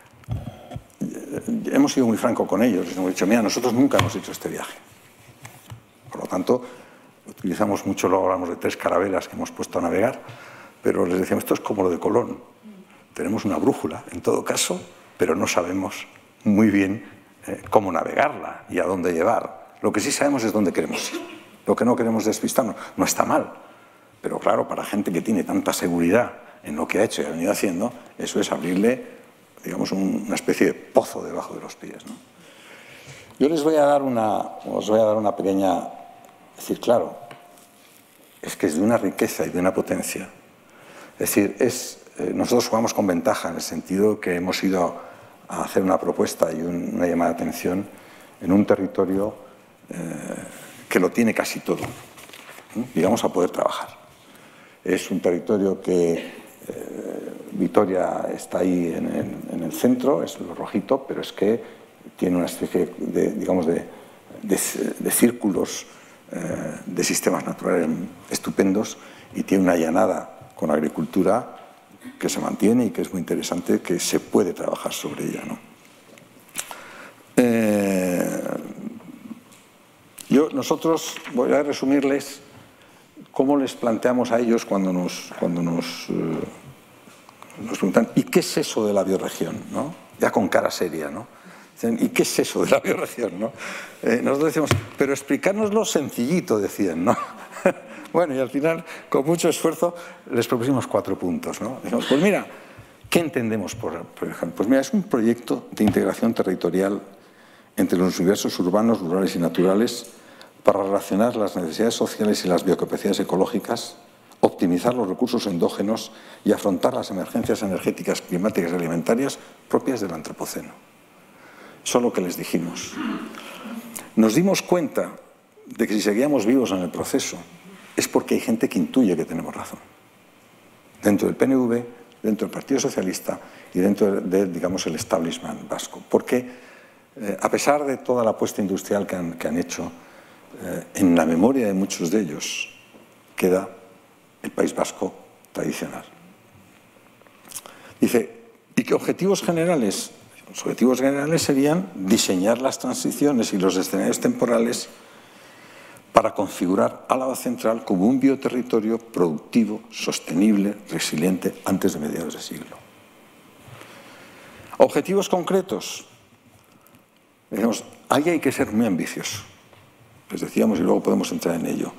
eh, hemos sido muy francos con ellos, les hemos dicho, mira, nosotros nunca hemos hecho este viaje. Por lo tanto, utilizamos mucho, luego hablamos de tres carabelas que hemos puesto a navegar, pero les decíamos, esto es como lo de Colón. Tenemos una brújula, en todo caso, pero no sabemos muy bien eh, cómo navegarla y a dónde llevar. Lo que sí sabemos es dónde queremos ir. Lo que no queremos despistarnos. No está mal, pero claro, para gente que tiene tanta seguridad en lo que ha hecho y ha venido haciendo, eso es abrirle, digamos, un, una especie de pozo debajo de los pies, ¿no? Yo les voy a dar una, os voy a dar una pequeña, es decir, claro, es que es de una riqueza y de una potencia. Es decir, es, eh, nosotros jugamos con ventaja en el sentido que hemos ido a hacer una propuesta y un, una llamada de atención en un territorio eh, que lo tiene casi todo, ¿eh? Y vamos a poder trabajar. Es un territorio que eh, Vitoria está ahí en el, en el centro, es lo rojito, pero es que tiene una especie de, digamos, de, de, de círculos eh, de sistemas naturales estupendos y tiene una llanada con agricultura que se mantiene y que es muy interesante, que se puede trabajar sobre ella, ¿no? Eh, yo, nosotros, voy a resumirles cómo les planteamos a ellos cuando nos, cuando nos, eh, nos preguntan ¿y qué es eso de la bioregión? ¿No? Ya con cara seria, ¿no? ¿Y qué es eso de la bioregión? ¿No? Eh, nosotros decimos, pero explicárnoslo sencillito, decían, ¿no? Bueno, y al final, con mucho esfuerzo, les propusimos cuatro puntos, ¿no? Dijimos, pues mira, ¿qué entendemos por, por ejemplo? Pues mira, es un proyecto de integración territorial entre los universos urbanos, rurales y naturales para relacionar las necesidades sociales y las biocapacidades ecológicas, optimizar los recursos endógenos y afrontar las emergencias energéticas, climáticas y alimentarias propias del antropoceno. Eso es lo que les dijimos. Nos dimos cuenta de que si seguíamos vivos en el proceso es porque hay gente que intuye que tenemos razón. Dentro del P N V, dentro del Partido Socialista y dentro de, digamos, el establishment vasco. Porque, eh, a pesar de toda la apuesta industrial que han, que han hecho, eh, en la memoria de muchos de ellos queda el País Vasco tradicional. Dice, ¿y qué objetivos generales? Los objetivos generales serían diseñar las transiciones y los escenarios temporales para configurar Álava Central como un bioterritorio productivo, sostenible, resiliente antes de mediados de siglo. Objetivos concretos. Decimos, ahí hay que ser muy ambicioso. Les decíamos y luego podemos entrar en ello.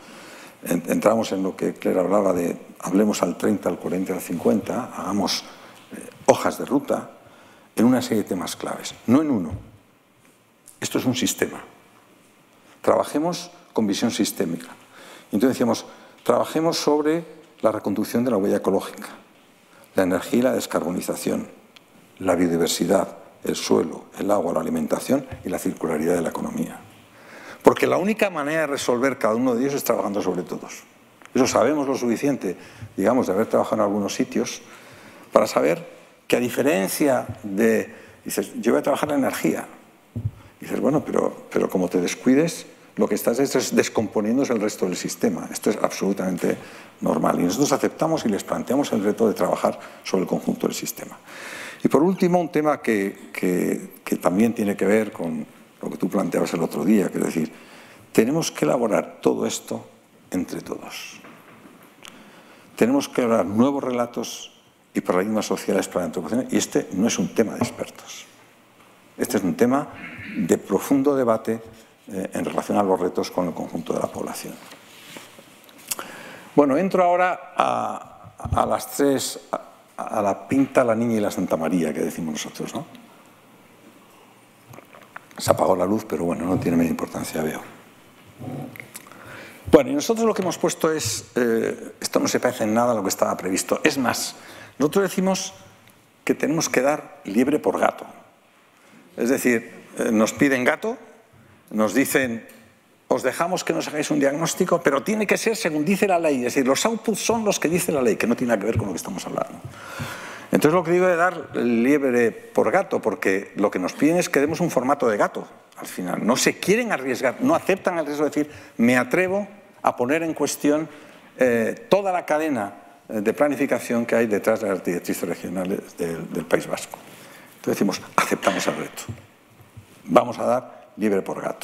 Entramos en lo que Claire hablaba de hablemos al treinta, al cuarenta, al cincuenta, hagamos hojas de ruta, en una serie de temas claves, no en uno. Esto es un sistema. Trabajemos con visión sistémica. Entonces decíamos, trabajemos sobre la reconducción de la huella ecológica, la energía y la descarbonización, la biodiversidad, el suelo, el agua, la alimentación y la circularidad de la economía. Porque la única manera de resolver cada uno de ellos es trabajando sobre todos. Eso sabemos lo suficiente, digamos, de haber trabajado en algunos sitios, para saber que a diferencia de... Dices, yo voy a trabajar la energía. Y dices, bueno, pero, pero como te descuides, lo que estás es descomponiéndose el resto del sistema. Esto es absolutamente normal. Y nosotros aceptamos y les planteamos el reto de trabajar sobre el conjunto del sistema. Y por último, un tema que, que, que también tiene que ver con lo que tú planteabas el otro día, que es decir, tenemos que elaborar todo esto entre todos. Tenemos que elaborar nuevos relatos y paradigmas sociales para la antropoceno, y este no es un tema de expertos. Este es un tema de profundo debate eh, en relación a los retos con el conjunto de la población. Bueno, entro ahora a, a las tres, a, a la Pinta, la Niña y la Santa María, que decimos nosotros, ¿no? Se apagó la luz, pero bueno, no tiene media importancia, veo. Bueno, y nosotros lo que hemos puesto es, eh, esto no se parece en nada a lo que estaba previsto. Es más, nosotros decimos que tenemos que dar liebre por gato. Es decir, eh, nos piden gato, nos dicen, os dejamos que nos hagáis un diagnóstico, pero tiene que ser según dice la ley. Es decir, los outputs son los que dice la ley, que no tiene nada que ver con lo que estamos hablando. Entonces lo que digo es dar liebre por gato, porque lo que nos piden es que demos un formato de gato al final. No se quieren arriesgar, no aceptan el riesgo de decir, me atrevo a poner en cuestión eh, toda la cadena de planificación que hay detrás de las directrices regionales del, del País Vasco. Entonces decimos, aceptamos el reto. Vamos a dar liebre por gato.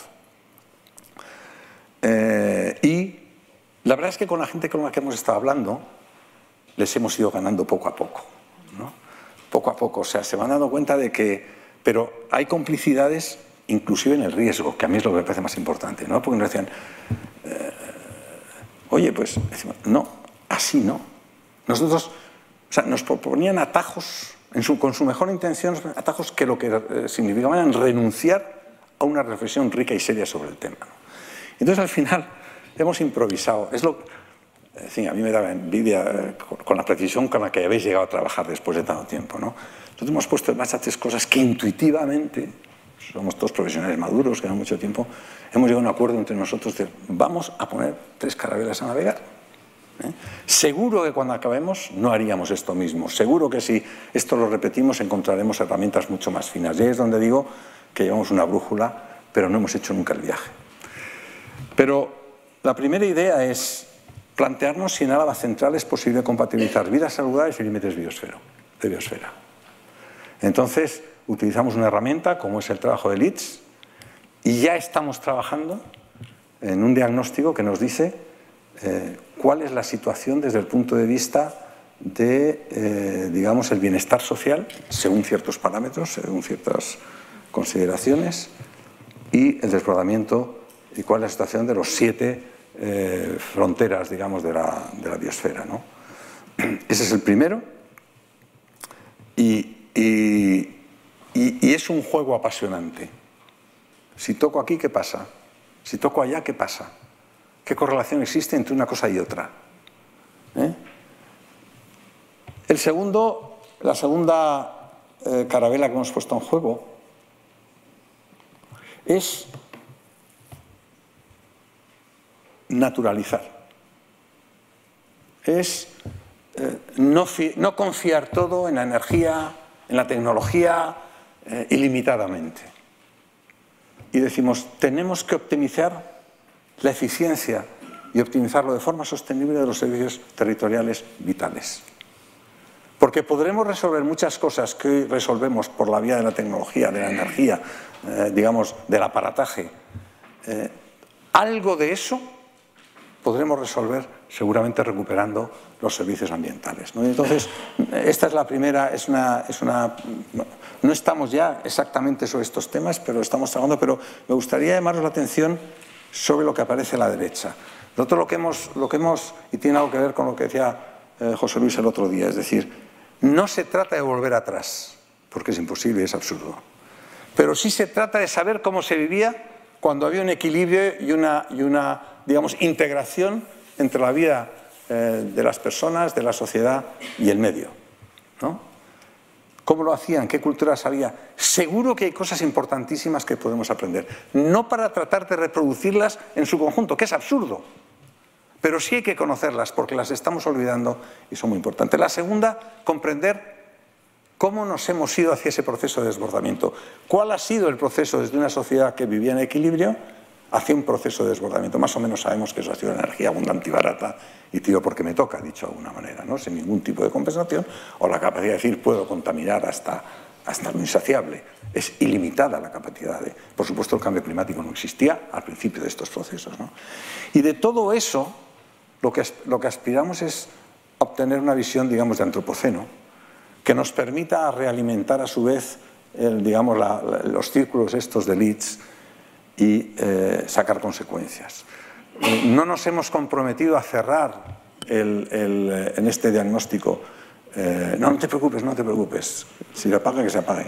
Eh, y la verdad es que con la gente con la que hemos estado hablando, les hemos ido ganando poco a poco. ¿no? Poco a poco, o sea, se van dando cuenta de que, pero hay complicidades inclusive en el riesgo, que a mí es lo que me parece más importante, ¿no? Porque nos decían, eh, oye, pues, decimos, no, así no. Nosotros, o sea, nos proponían atajos, en su, con su mejor intención, atajos que lo que eh, significaban era renunciar a una reflexión rica y seria sobre el tema, ¿no? Entonces, al final, hemos improvisado. Es lo, en fin, a mí me daba envidia eh, con, con la precisión con la que habéis llegado a trabajar después de tanto tiempo, ¿no? Nosotros hemos puesto en marcha tres cosas que intuitivamente, somos todos profesionales maduros, que no mucho tiempo, hemos llegado a un acuerdo entre nosotros de vamos a poner tres carabelas a navegar. ¿Eh? Seguro que cuando acabemos no haríamos esto mismo. Seguro que si esto lo repetimos encontraremos herramientas mucho más finas. Y ahí es donde digo que llevamos una brújula, pero no hemos hecho nunca el viaje. Pero la primera idea es plantearnos si en Álava Central es posible compatibilizar vidas saludables y límites biosfera, de biosfera. Entonces, utilizamos una herramienta como es el trabajo de Leeds y ya estamos trabajando en un diagnóstico que nos dice eh, cuál es la situación desde el punto de vista de, eh, digamos, el bienestar social según ciertos parámetros, según ciertas consideraciones y el desbordamiento y cuál es la situación de los siete eh, fronteras, digamos, de la, de la biosfera, ¿no? Ese es el primero y, y Y, y es un juego apasionante. Si toco aquí, ¿qué pasa? Si toco allá, ¿qué pasa? ¿Qué correlación existe entre una cosa y otra? ¿Eh? El segundo, la segunda eh, carabela que hemos puesto en juego es naturalizar. Es eh, no, no confiar todo en la energía, en la tecnología, Eh, ilimitadamente. Y decimos, tenemos que optimizar la eficiencia y optimizarlo de forma sostenible de los servicios territoriales vitales. Porque podremos resolver muchas cosas que hoy resolvemos por la vía de la tecnología, de la energía, eh, digamos, del aparataje. Eh, algo de eso podremos resolver seguramente recuperando los servicios ambientales, ¿no? Y entonces, esta es la primera, es una, es una no, no estamos ya exactamente sobre estos temas, pero estamos trabajando, pero me gustaría llamaros la atención sobre lo que aparece a la derecha. Nosotros lo que hemos, lo que hemos y tiene algo que ver con lo que decía eh, José Luis el otro día, es decir, No se trata de volver atrás, porque es imposible y es absurdo. Pero sí se trata de saber cómo se vivía cuando había un equilibrio y una, y una digamos, integración entre la vida eh, de las personas, de la sociedad y el medio, ¿no? ¿Cómo lo hacían? ¿Qué culturas había? Seguro que hay cosas importantísimas que podemos aprender. No para tratar de reproducirlas en su conjunto, que es absurdo. Pero sí hay que conocerlas porque las estamos olvidando y son muy importantes. La segunda, comprender cómo nos hemos ido hacia ese proceso de desbordamiento. ¿Cuál ha sido el proceso desde una sociedad que vivía en equilibrio hacia un proceso de desbordamiento? Más o menos sabemos que eso ha sido una energía abundante y barata y tiro porque me toca, dicho de alguna manera, ¿no? Sin ningún tipo de compensación, o la capacidad de decir puedo contaminar hasta, hasta lo insaciable. Es ilimitada la capacidad de... Por supuesto, el cambio climático no existía al principio de estos procesos, ¿no? Y de todo eso, lo que, lo que aspiramos es obtener una visión, digamos, de antropoceno, que nos permita realimentar a su vez el, digamos, la, la, los círculos estos de Leeds y eh, sacar consecuencias. No nos hemos comprometido a cerrar el, el, en este diagnóstico. Eh, no, no te preocupes, no te preocupes. Si se apaga, que se apague.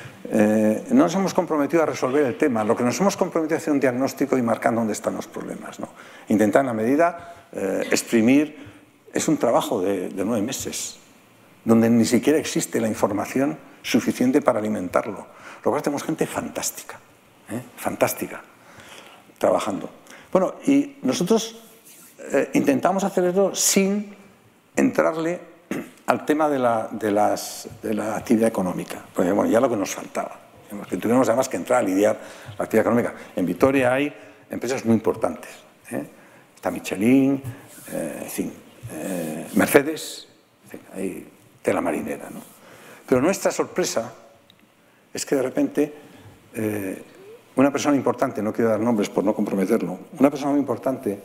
Eh, no nos hemos comprometido a resolver el tema. Lo que nos hemos comprometido es hacer un diagnóstico y marcar dónde están los problemas, ¿no? Intentar en la medida eh, exprimir. Es un trabajo de, de nueve meses, donde ni siquiera existe la información suficiente para alimentarlo. Lo cual tenemos gente fantástica, ¿eh? fantástica, trabajando. Bueno, y nosotros eh, intentamos hacerlo sin entrarle al tema de la, de las, de la actividad económica, porque bueno, ya lo que nos faltaba, que tuvimos además que entrar a lidiar la actividad económica. En Vitoria hay empresas muy importantes, ¿eh? Está Michelin, eh, en fin, eh, Mercedes, en fin, hay tela marinera, ¿no? Pero nuestra sorpresa es que de repente eh, una persona importante, no quiero dar nombres por no comprometerlo, una persona muy importante,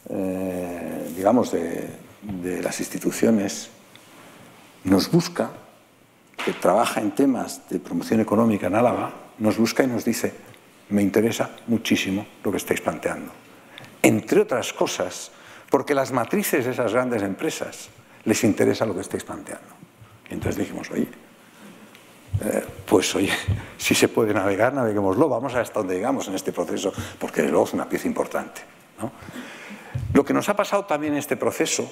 eh, digamos, de, de las instituciones, nos busca, que trabaja en temas de promoción económica en Álava, nos busca y nos dice, me interesa muchísimo lo que estáis planteando. Entre otras cosas, porque las matrices de esas grandes empresas les interesa lo que estáis planteando. Y entonces dijimos, oye, eh, pues oye, si se puede navegar, naveguémoslo, vamos hasta donde llegamos en este proceso, porque luego es una pieza importante, ¿no? Lo que nos ha pasado también en este proceso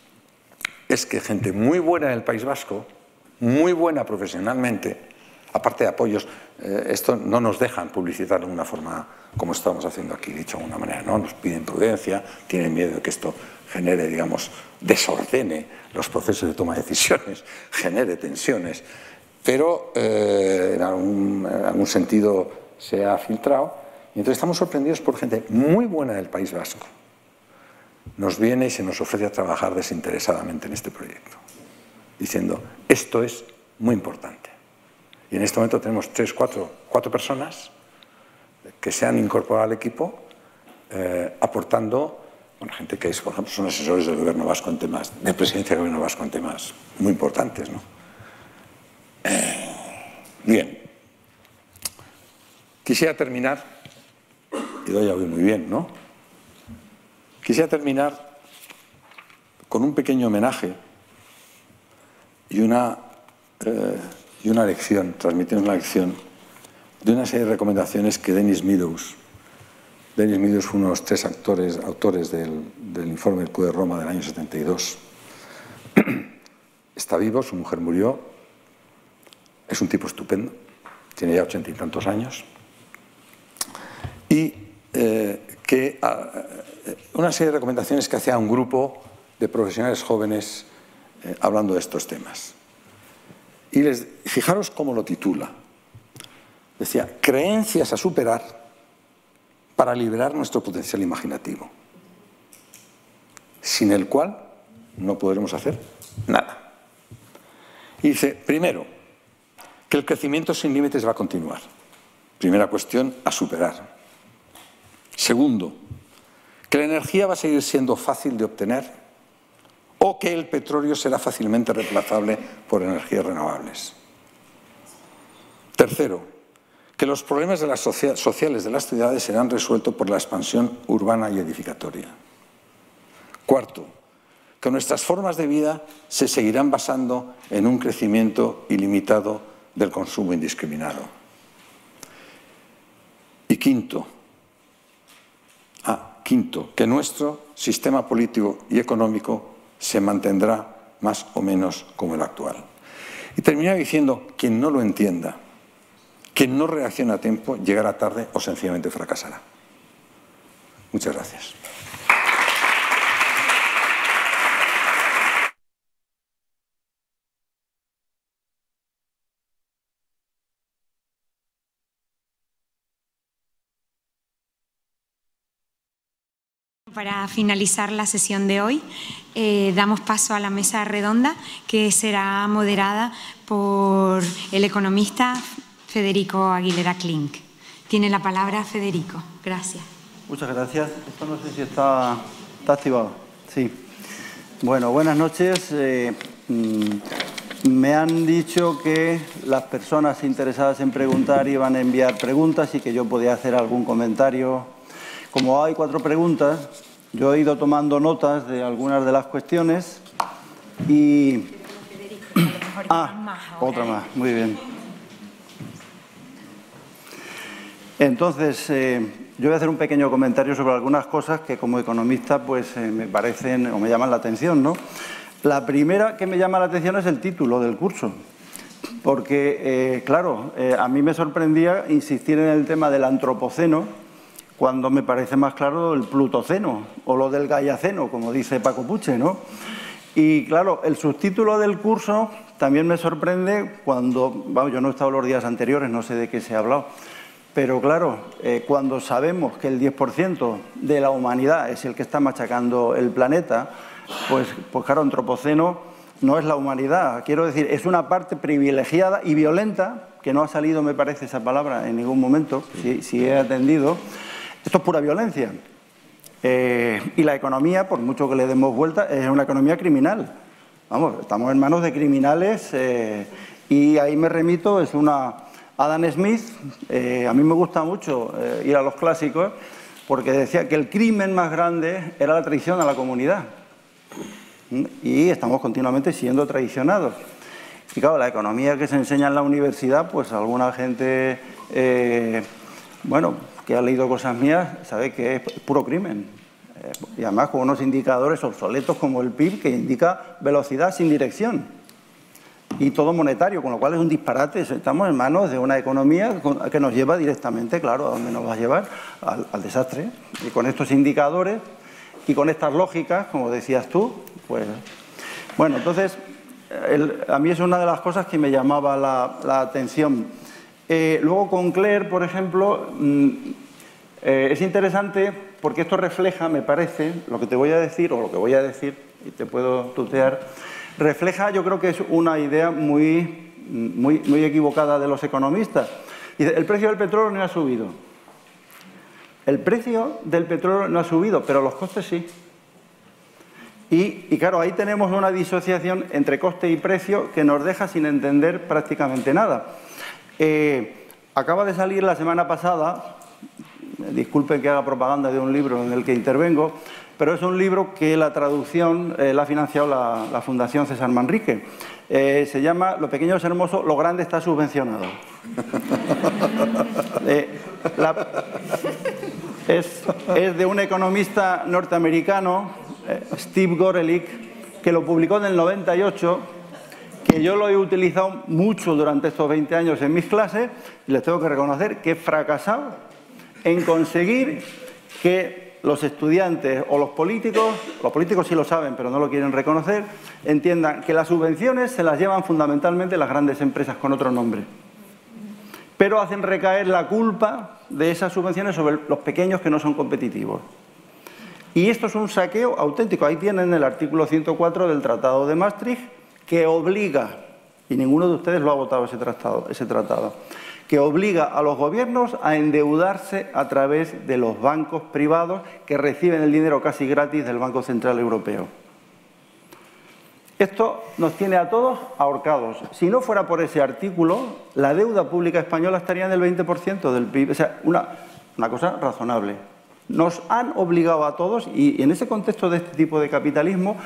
es que gente muy buena en el País Vasco, muy buena profesionalmente, aparte de apoyos, eh, esto no nos dejan publicitar de una forma como estamos haciendo aquí, dicho de alguna manera, ¿no? Nos piden prudencia, tienen miedo de que esto genere, digamos, desordene los procesos de toma de decisiones, genere tensiones, pero eh, en, algún, en algún sentido se ha filtrado. Y entonces estamos sorprendidos por gente muy buena del País Vasco. Nos viene y se nos ofrece a trabajar desinteresadamente en este proyecto, diciendo, esto es muy importante. Y en este momento tenemos tres, cuatro, cuatro personas que se han incorporado al equipo, eh, aportando, bueno, gente que es, por ejemplo, son asesores del gobierno vasco en temas, de presidencia del gobierno vasco en temas muy importantes, ¿no? Eh, bien. Quisiera terminar, y doy a oír muy bien, ¿no? Quisiera terminar con un pequeño homenaje y una, eh, y una lección, transmitiendo una lección de una serie de recomendaciones que Denis Meadows, Denis Meadows fue uno de los tres actores, autores del, del informe del Q de Roma del año setenta y dos. Está vivo, su mujer murió, es un tipo estupendo, tiene ya ochenta y tantos años, y eh, que eh, una serie de recomendaciones que hacía a un grupo de profesionales jóvenes eh, hablando de estos temas. Y les, fijaros cómo lo titula. Decía, creencias a superar para liberar nuestro potencial imaginativo, sin el cual no podremos hacer nada. Y dice, primero, que el crecimiento sin límites va a continuar. Primera cuestión a superar. Segundo, que la energía va a seguir siendo fácil de obtener o que el petróleo será fácilmente reemplazable por energías renovables. Tercero, que los problemas de las sociales de las ciudades serán resueltos por la expansión urbana y edificatoria. Cuarto, que nuestras formas de vida se seguirán basando en un crecimiento ilimitado del consumo indiscriminado. Y quinto, ah, quinto, que nuestro sistema político y económico se mantendrá más o menos como el actual. Y terminaba diciendo, quien no lo entienda, quien no reacciona a tiempo, llegará tarde o sencillamente fracasará. Muchas gracias. Para finalizar la sesión de hoy, eh, damos paso a la mesa redonda que será moderada por el economista Federico Aguilera Klink. Tiene la palabra Federico. Gracias. Muchas gracias. Esto no sé si está, está activado. Sí. Bueno, buenas noches. Eh, mmm, me han dicho que las personas interesadas en preguntar iban a enviar preguntas y que yo podía hacer algún comentario. Como hay cuatro preguntas, yo he ido tomando notas de algunas de las cuestiones y... Ah, otra más, muy bien. Entonces, eh, yo voy a hacer un pequeño comentario sobre algunas cosas que como economista pues eh, me parecen o me llaman la atención, ¿no? La primera que me llama la atención es el título del curso, porque, eh, claro, eh, a mí me sorprendía insistir en el tema del antropoceno cuando me parece más claro el plutoceno o lo del gaiaceno, como dice Paco Puche, ¿no? Y, claro, el subtítulo del curso también me sorprende cuando, bueno, yo no he estado los días anteriores, no sé de qué se ha hablado, pero, claro, eh, cuando sabemos que el diez por ciento de la humanidad es el que está machacando el planeta, pues, pues claro, antropoceno no es la humanidad. Quiero decir, es una parte privilegiada y violenta, que no ha salido, me parece, esa palabra en ningún momento, si, si he atendido. Esto es pura violencia. Eh, y la economía, por mucho que le demos vuelta, es una economía criminal. Vamos, estamos en manos de criminales eh, y ahí me remito, es una... Adam Smith, eh, a mí me gusta mucho eh, ir a los clásicos porque decía que el crimen más grande era la traición a la comunidad. Y estamos continuamente siendo traicionados. Y claro, la economía que se enseña en la universidad, pues alguna gente, eh, bueno, que ha leído cosas mías, sabe que es puro crimen. Eh, y además con unos indicadores obsoletos como el P I B, que indica velocidad sin dirección. Y todo monetario, con lo cual es un disparate. Estamos en manos de una economía que nos lleva directamente, claro, a dónde nos va a llevar, al, al desastre. Y con estos indicadores y con estas lógicas, como decías tú, pues... Bueno, entonces, el, a mí es una de las cosas que me llamaba la, la atención. Eh, luego con Claire, por ejemplo, mmm, eh, es interesante porque esto refleja, me parece, lo que te voy a decir, o lo que voy a decir, y te puedo tutear, refleja, yo creo que es una idea muy, muy, muy equivocada de los economistas. Dice, el precio del petróleo no ha subido. El precio del petróleo no ha subido, pero los costes sí. Y, y claro, ahí tenemos una disociación entre coste y precio que nos deja sin entender prácticamente nada. Eh, acaba de salir la semana pasada, disculpen que haga propaganda de un libro en el que intervengo, pero es un libro que la traducción eh, la ha financiado la, la Fundación César Manrique. Eh, se llama Lo pequeño es hermoso, lo grande está subvencionado. eh, la, es, es de un economista norteamericano, eh, Steve Gorelick, que lo publicó en el noventa y ocho, que yo lo he utilizado mucho durante estos veinte años en mis clases, y les tengo que reconocer que he fracasado en conseguir que los estudiantes o los políticos, los políticos sí lo saben, pero no lo quieren reconocer, entiendan que las subvenciones se las llevan fundamentalmente las grandes empresas con otro nombre. Pero hacen recaer la culpa de esas subvenciones sobre los pequeños que no son competitivos. Y esto es un saqueo auténtico. Ahí tienen el artículo ciento cuatro del Tratado de Maastricht, que obliga, y ninguno de ustedes lo ha votado ese tratado, ese tratado, que obliga a los gobiernos a endeudarse a través de los bancos privados que reciben el dinero casi gratis del Banco Central Europeo. Esto nos tiene a todos ahorcados. Si no fuera por ese artículo, la deuda pública española estaría en el veinte por ciento del P I B. O sea, una, una cosa razonable. Nos han obligado a todos, y en ese contexto de este tipo de capitalismo,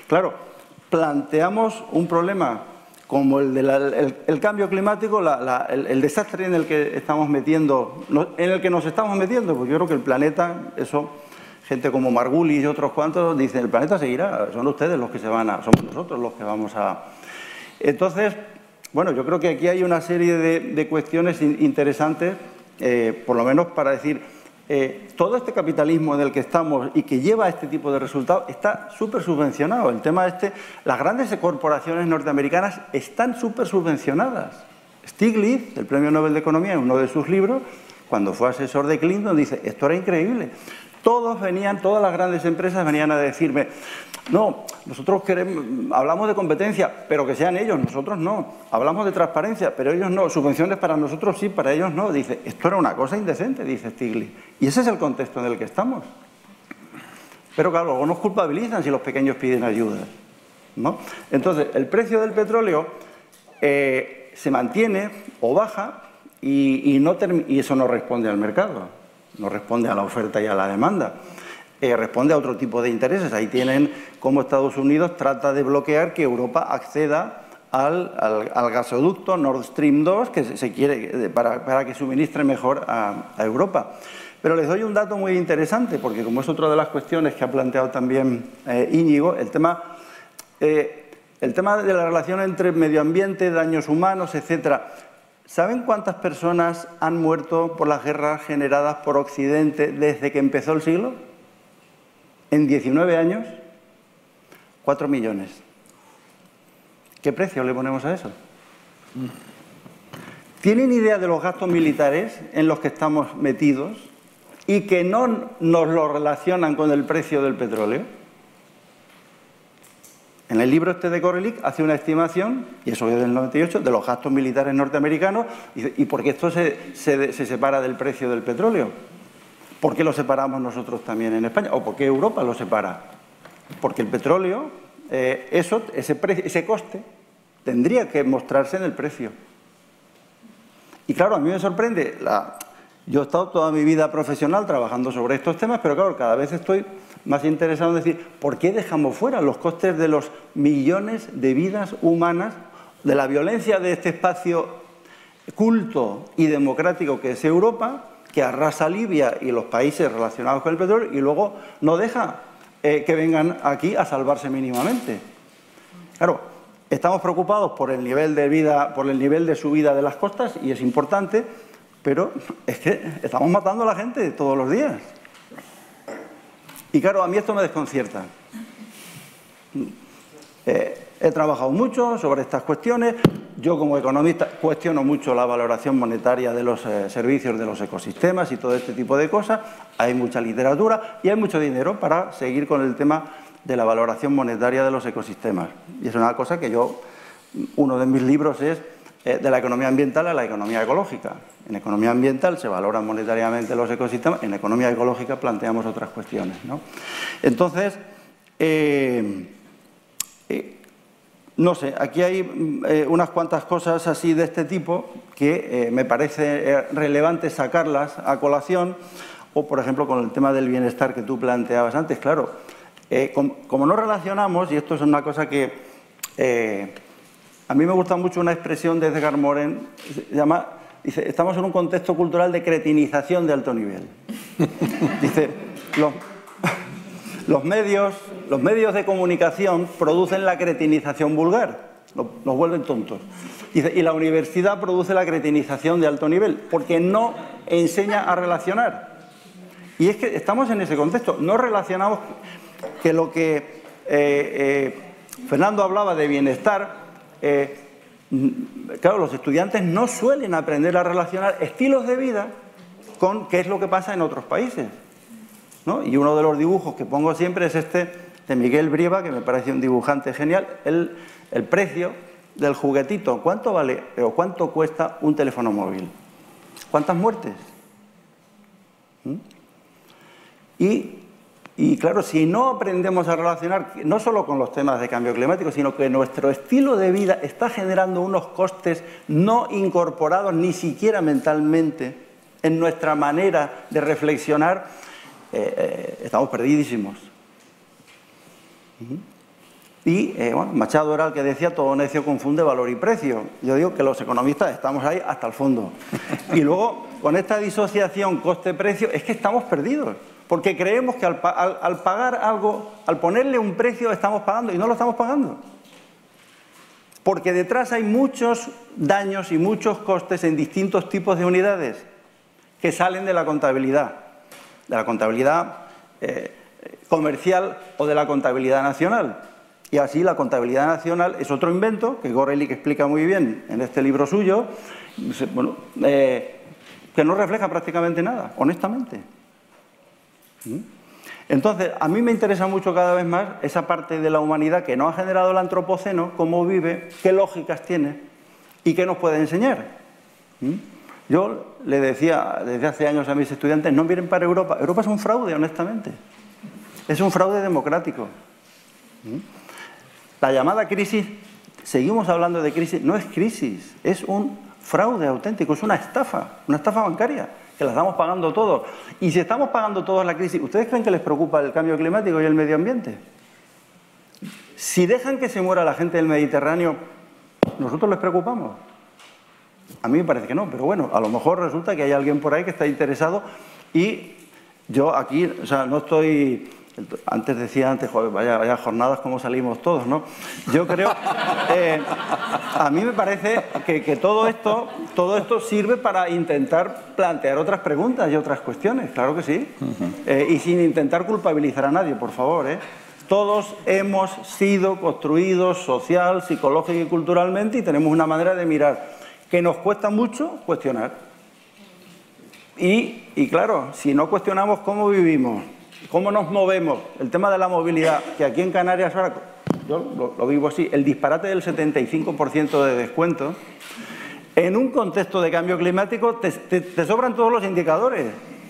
Claro, planteamos un problema como el del el, el cambio climático, la, la, el, el desastre en el que estamos metiendo, en el que nos estamos metiendo, porque yo creo que el planeta, eso, gente como Margulis y otros cuantos dicen, el planeta seguirá, son ustedes los que se van a, somos nosotros los que vamos a... Entonces, bueno, yo creo que aquí hay una serie de, de cuestiones interesantes, eh, por lo menos para decir... Eh, todo este capitalismo en el que estamos y que lleva a este tipo de resultados está súper subvencionado. El tema este, las grandes corporaciones norteamericanas están súper subvencionadas. Stiglitz, el Premio Nobel de Economía, en uno de sus libros, cuando fue asesor de Clinton, dice, esto era increíble. Todos venían, todas las grandes empresas venían a decirme, no, nosotros queremos, hablamos de competencia, pero que sean ellos, nosotros no. Hablamos de transparencia, pero ellos no. Subvenciones para nosotros sí, para ellos no. Dice, esto era una cosa indecente, dice Stiglitz. Y ese es el contexto en el que estamos. Pero claro, luego nos culpabilizan si los pequeños piden ayuda, ¿no? Entonces, el precio del petróleo eh, se mantiene o baja y, y, no y eso no responde al mercado. No responde a la oferta y a la demanda, eh, responde a otro tipo de intereses. Ahí tienen cómo Estados Unidos trata de bloquear que Europa acceda al, al, al gasoducto Nord Stream dos, que se, se quiere para, para que suministre mejor a, a Europa. Pero les doy un dato muy interesante, porque como es otra de las cuestiones que ha planteado también eh, Íñigo, el tema, eh, el tema de la relación entre medio ambiente, daños humanos, etcétera. ¿Saben cuántas personas han muerto por las guerras generadas por Occidente desde que empezó el siglo? En diecinueve años, cuatro millones. ¿Qué precio le ponemos a eso? ¿Tienen idea de los gastos militares en los que estamos metidos y que no nos lo relacionan con el precio del petróleo? En el libro este de Korelic hace una estimación, y eso es del noventa y ocho, de los gastos militares norteamericanos y, y por qué esto se, se, se separa del precio del petróleo. ¿Por qué lo separamos nosotros también en España? ¿O por qué Europa lo separa? Porque el petróleo, eh, eso, ese, pre, ese coste, tendría que mostrarse en el precio. Y claro, a mí me sorprende, la, yo he estado toda mi vida profesional trabajando sobre estos temas, pero claro, cada vez estoy más interesado en decir, ¿por qué dejamos fuera los costes de los millones de vidas humanas, de la violencia de este espacio culto y democrático que es Europa, que arrasa Libia y los países relacionados con el petróleo y luego no deja eh, que vengan aquí a salvarse mínimamente? Claro, estamos preocupados por el nivel de vida, por el nivel de subida de las costas y es importante, pero es que estamos matando a la gente todos los días. Y claro, a mí esto me desconcierta. Eh, he trabajado mucho sobre estas cuestiones. Yo, como economista, cuestiono mucho la valoración monetaria de los eh, servicios de los ecosistemas y todo este tipo de cosas. Hay mucha literatura y hay mucho dinero para seguir con el tema de la valoración monetaria de los ecosistemas. Y es una cosa que yo, uno de mis libros es eh, de la economía ambiental a la economía ecológica. En economía ambiental se valoran monetariamente los ecosistemas, en economía ecológica planteamos otras cuestiones, ¿no? Entonces, eh, eh, no sé, aquí hay eh, unas cuantas cosas así de este tipo que eh, me parece eh, relevante sacarlas a colación, o por ejemplo con el tema del bienestar que tú planteabas antes. Claro, eh, com, como no relacionamos, y esto es una cosa que eh, a mí me gusta mucho una expresión de Edgar Morin, se llama... Dice, estamos en un contexto cultural de cretinización de alto nivel. Dice, los, los, medios, los medios de comunicación producen la cretinización vulgar, nos, nos vuelven tontos. Dice, y la universidad produce la cretinización de alto nivel, porque no enseña a relacionar. Y es que estamos en ese contexto, no relacionamos que lo que eh, eh, Fernando hablaba de bienestar, eh, claro, los estudiantes no suelen aprender a relacionar estilos de vida con qué es lo que pasa en otros países, ¿no? Y uno de los dibujos que pongo siempre es este de Miguel Brieva, que me parece un dibujante genial, el, el precio del juguetito. ¿Cuánto vale o cuánto cuesta un teléfono móvil? ¿Cuántas muertes? ¿Mm? Y Y claro, si no aprendemos a relacionar, no solo con los temas de cambio climático, sino que nuestro estilo de vida está generando unos costes no incorporados ni siquiera mentalmente en nuestra manera de reflexionar, eh, eh, estamos perdidísimos. Y eh, bueno, Machado era el que decía: todo necio confunde valor y precio. Yo digo que los economistas estamos ahí hasta el fondo. Y luego, con esta disociación coste-precio, es que estamos perdidos. Porque creemos que al, al, al pagar algo, al ponerle un precio, estamos pagando, y no lo estamos pagando. Porque detrás hay muchos daños y muchos costes en distintos tipos de unidades que salen de la contabilidad. De la contabilidad eh, comercial o de la contabilidad nacional. Y así la contabilidad nacional es otro invento que Gorelick explica muy bien en este libro suyo, bueno, eh, que no refleja prácticamente nada, honestamente. Entonces, a mí me interesa mucho cada vez más esa parte de la humanidad que nos ha generado el antropoceno, cómo vive, qué lógicas tiene y qué nos puede enseñar. Yo le decía desde hace años a mis estudiantes: no miren para Europa. Europa es un fraude, honestamente. Es un fraude democrático. La llamada crisis, seguimos hablando de crisis, no es crisis, es un fraude auténtico, es una estafa, una estafa bancaria, que la estamos pagando todos. Y si estamos pagando todos la crisis, ¿ustedes creen que les preocupa el cambio climático y el medio ambiente? Si dejan que se muera la gente del Mediterráneo, ¿nosotros les preocupamos? A mí me parece que no, pero bueno, a lo mejor resulta que hay alguien por ahí que está interesado y yo aquí, o sea, no estoy... Antes decía, antes, joder, vaya, vaya jornadas como salimos todos, ¿no? Yo creo, eh, a mí me parece que, que todo esto, todo esto sirve para intentar plantear otras preguntas y otras cuestiones, claro que sí. Uh-huh. eh, y sin intentar culpabilizar a nadie, por favor, ¿eh? Todos hemos sido construidos social, psicológica y culturalmente y tenemos una manera de mirar que nos cuesta mucho cuestionar. Y, y claro, si no cuestionamos cómo vivimos, cómo nos movemos, el tema de la movilidad, que aquí en Canarias ahora, yo lo, lo vivo así, el disparate del setenta y cinco por ciento de descuento, en un contexto de cambio climático te, te, te sobran todos los indicadores.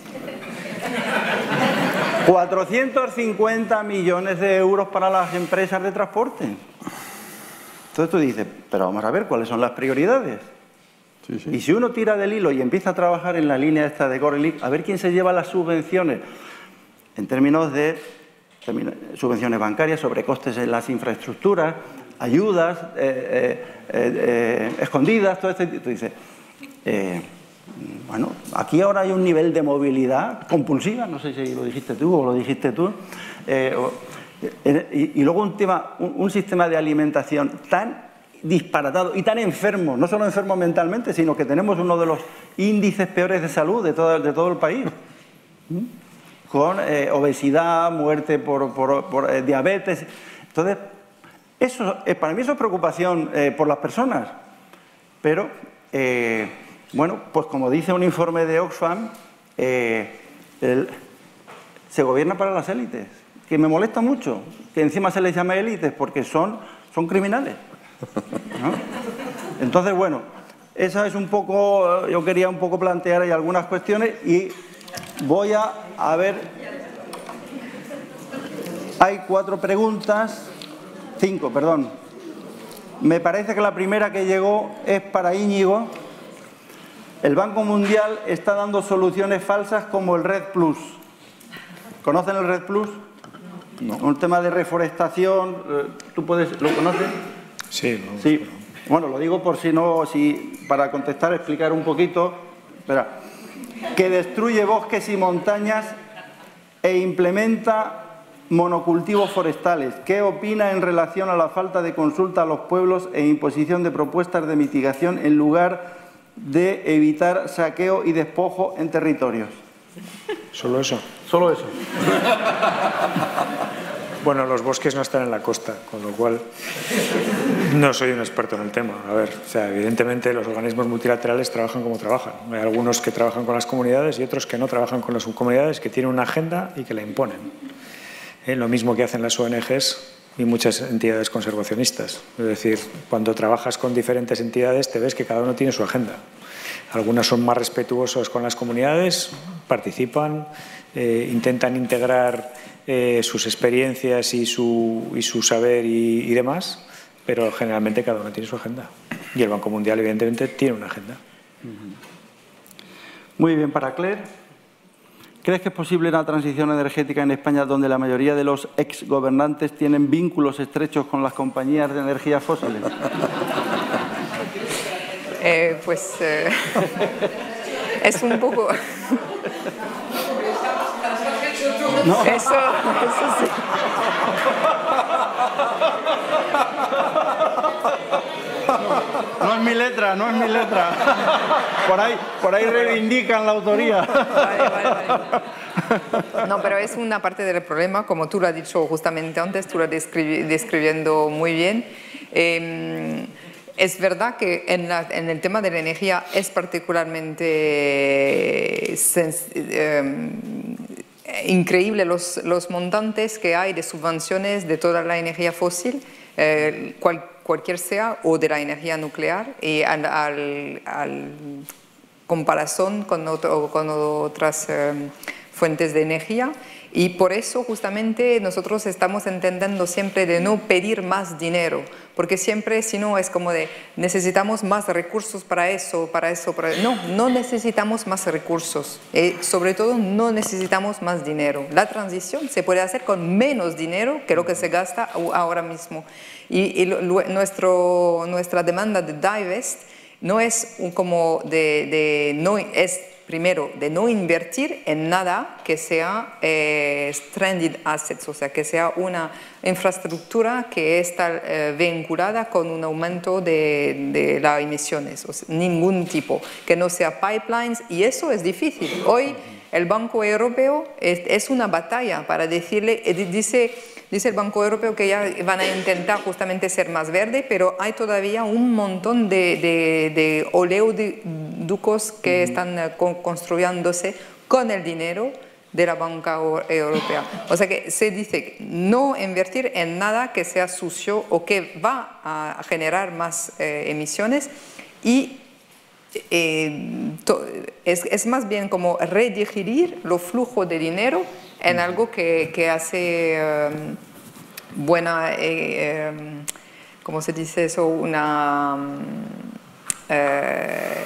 cuatrocientos cincuenta millones de euros para las empresas de transporte. Entonces tú dices, pero vamos a ver cuáles son las prioridades. Sí, sí. Y si uno tira del hilo y empieza a trabajar en la línea esta de Gorelick, a ver quién se lleva las subvenciones en términos de subvenciones bancarias, sobrecostes en las infraestructuras, ayudas eh, eh, eh, escondidas, todo este tipo. Tú dices, eh, bueno, aquí ahora hay un nivel de movilidad compulsiva, no sé si lo dijiste tú o lo dijiste tú, eh, o, eh, y, y luego un, tema, un, un sistema de alimentación tan disparatado y tan enfermo, no solo enfermo mentalmente, sino que tenemos uno de los índices peores de salud de todo, de todo el país. ¿Mm? Con eh, obesidad, muerte por, por, por eh, diabetes. Entonces, eso, eh, para mí eso es preocupación eh, por las personas. Pero, eh, bueno, pues como dice un informe de Oxfam, eh, el, se gobierna para las élites. Que me molesta mucho que encima se les llame élites porque son, son criminales, ¿no? Entonces, bueno, esa es un poco, yo quería un poco plantear ahí algunas cuestiones y voy a, a ver, hay cuatro preguntas, cinco, perdón. Me parece que la primera que llegó es para Íñigo. El Banco Mundial está dando soluciones falsas como el Red Plus. ¿Conocen el Red Plus? No. Un tema de reforestación, ¿tú puedes, lo conoces? Sí. No, sí. Bueno, lo digo por si no, si para contestar, explicar un poquito. Espera. Que destruye bosques y montañas e implementa monocultivos forestales. ¿Qué opina en relación a la falta de consulta a los pueblos e imposición de propuestas de mitigación en lugar de evitar saqueo y despojo en territorios? ¿Solo eso? Solo eso. Bueno, los bosques no están en la costa, con lo cual no soy un experto en el tema. A ver, o sea, evidentemente los organismos multilaterales trabajan como trabajan. Hay algunos que trabajan con las comunidades y otros que no trabajan con las subcomunidades, que tienen una agenda y que la imponen. Eh, lo mismo que hacen las O N Ges y muchas entidades conservacionistas. Es decir, cuando trabajas con diferentes entidades te ves que cada uno tiene su agenda. Algunas son más respetuosos con las comunidades, participan, eh, intentan integrar eh, sus experiencias y su, y su saber y, y demás, pero generalmente cada uno tiene su agenda. Y el Banco Mundial, evidentemente, tiene una agenda. Muy bien, para Claire. ¿Crees que es posible una transición energética en España donde la mayoría de los exgobernantes tienen vínculos estrechos con las compañías de energías fósiles? Eh, pues eh, es un poco... No. Eso, eso sí. No es mi letra, no es mi letra. Por ahí, por ahí reivindican la autoría. Vale, vale, vale. No, pero es una parte del problema, como tú lo has dicho justamente antes, tú lo has describi describiendo muy bien. Eh, es verdad que en, la, en el tema de la energía es particularmente eh, increíble los, los montantes que hay de subvenciones de toda la energía fósil, eh, cual, cualquier sea, o de la energía nuclear, y al, al, al comparación con, otro, con otras eh, fuentes de energía. Y por eso justamente nosotros estamos entendiendo siempre de no pedir más dinero, porque siempre si no es como de necesitamos más recursos para eso, para eso, para eso. No, no necesitamos más recursos, eh, sobre todo no necesitamos más dinero. La transición se puede hacer con menos dinero que lo que se gasta ahora mismo. Y, y lo, nuestro, nuestra demanda de Divest no es como de, de no es primero, de no invertir en nada que sea eh, stranded assets, o sea, que sea una infraestructura que está eh, vinculada con un aumento de, de las emisiones, o sea, ningún tipo, que no sea pipelines, y eso es difícil. Hoy el Banco Europeo es, es una batalla para decirle, dice... Dice el Banco Europeo que ya van a intentar justamente ser más verde, pero hay todavía un montón de, de, de oleoductos que están uh, construyéndose con el dinero de la Banca Europea. O sea que se dice no invertir en nada que sea sucio o que va a generar más eh, emisiones, y eh, to, es, es más bien como redigerir los flujos de dinero en algo que, que hace um, buena, eh, eh, ¿cómo se dice eso? Una, um, eh,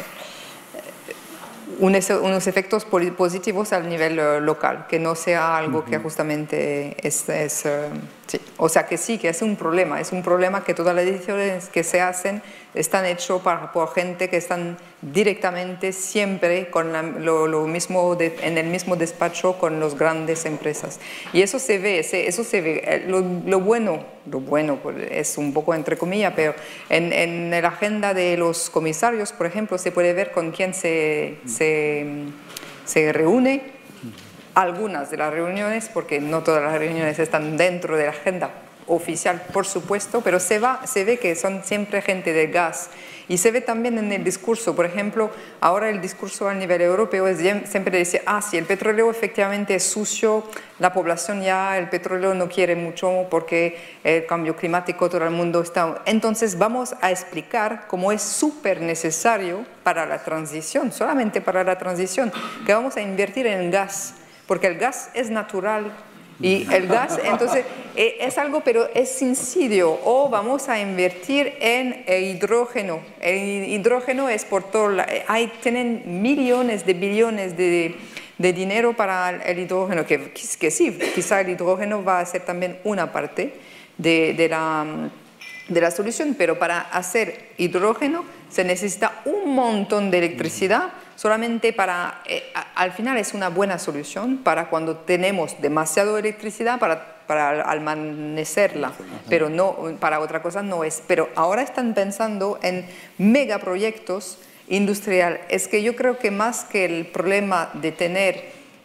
unos, unos efectos positivos al nivel uh, local, que no sea algo uh-huh. que justamente es, es uh, sí. O sea que sí, que es un problema, es un problema que todas las decisiones que se hacen están hechas por, por gente que están directamente siempre con la, lo, lo mismo de, en el mismo despacho con las grandes empresas. Y eso se ve, eso se ve. Lo, lo bueno, lo bueno es un poco entre comillas, pero en, en la agenda de los comisarios, por ejemplo, se puede ver con quién se, se, se reúne. Algunas de las reuniones, porque no todas las reuniones están dentro de la agenda oficial, por supuesto, pero se, va, se ve que son siempre gente de gas. Y se ve también en el discurso, por ejemplo, ahora el discurso a nivel europeo es siempre decir, ah, si el petróleo efectivamente es sucio, la población ya el petróleo no quiere mucho porque el cambio climático, todo el mundo está... Entonces vamos a explicar cómo es súper necesario para la transición, solamente para la transición, que vamos a invertir en gas, porque el gas es natural. Y el gas, entonces, es algo, pero es sencillo. O vamos a invertir en hidrógeno. El hidrógeno es por todo, la, hay, tienen millones de billones de, de dinero para el hidrógeno, que, que sí, quizá el hidrógeno va a ser también una parte de, de, la, de la solución, pero para hacer hidrógeno se necesita un montón de electricidad. Solamente para, eh, al final es una buena solución para cuando tenemos demasiada electricidad para, para almacenarla, pero no, para otra cosa no es. Pero ahora están pensando en megaproyectos industriales. Es que yo creo que más que el problema de tener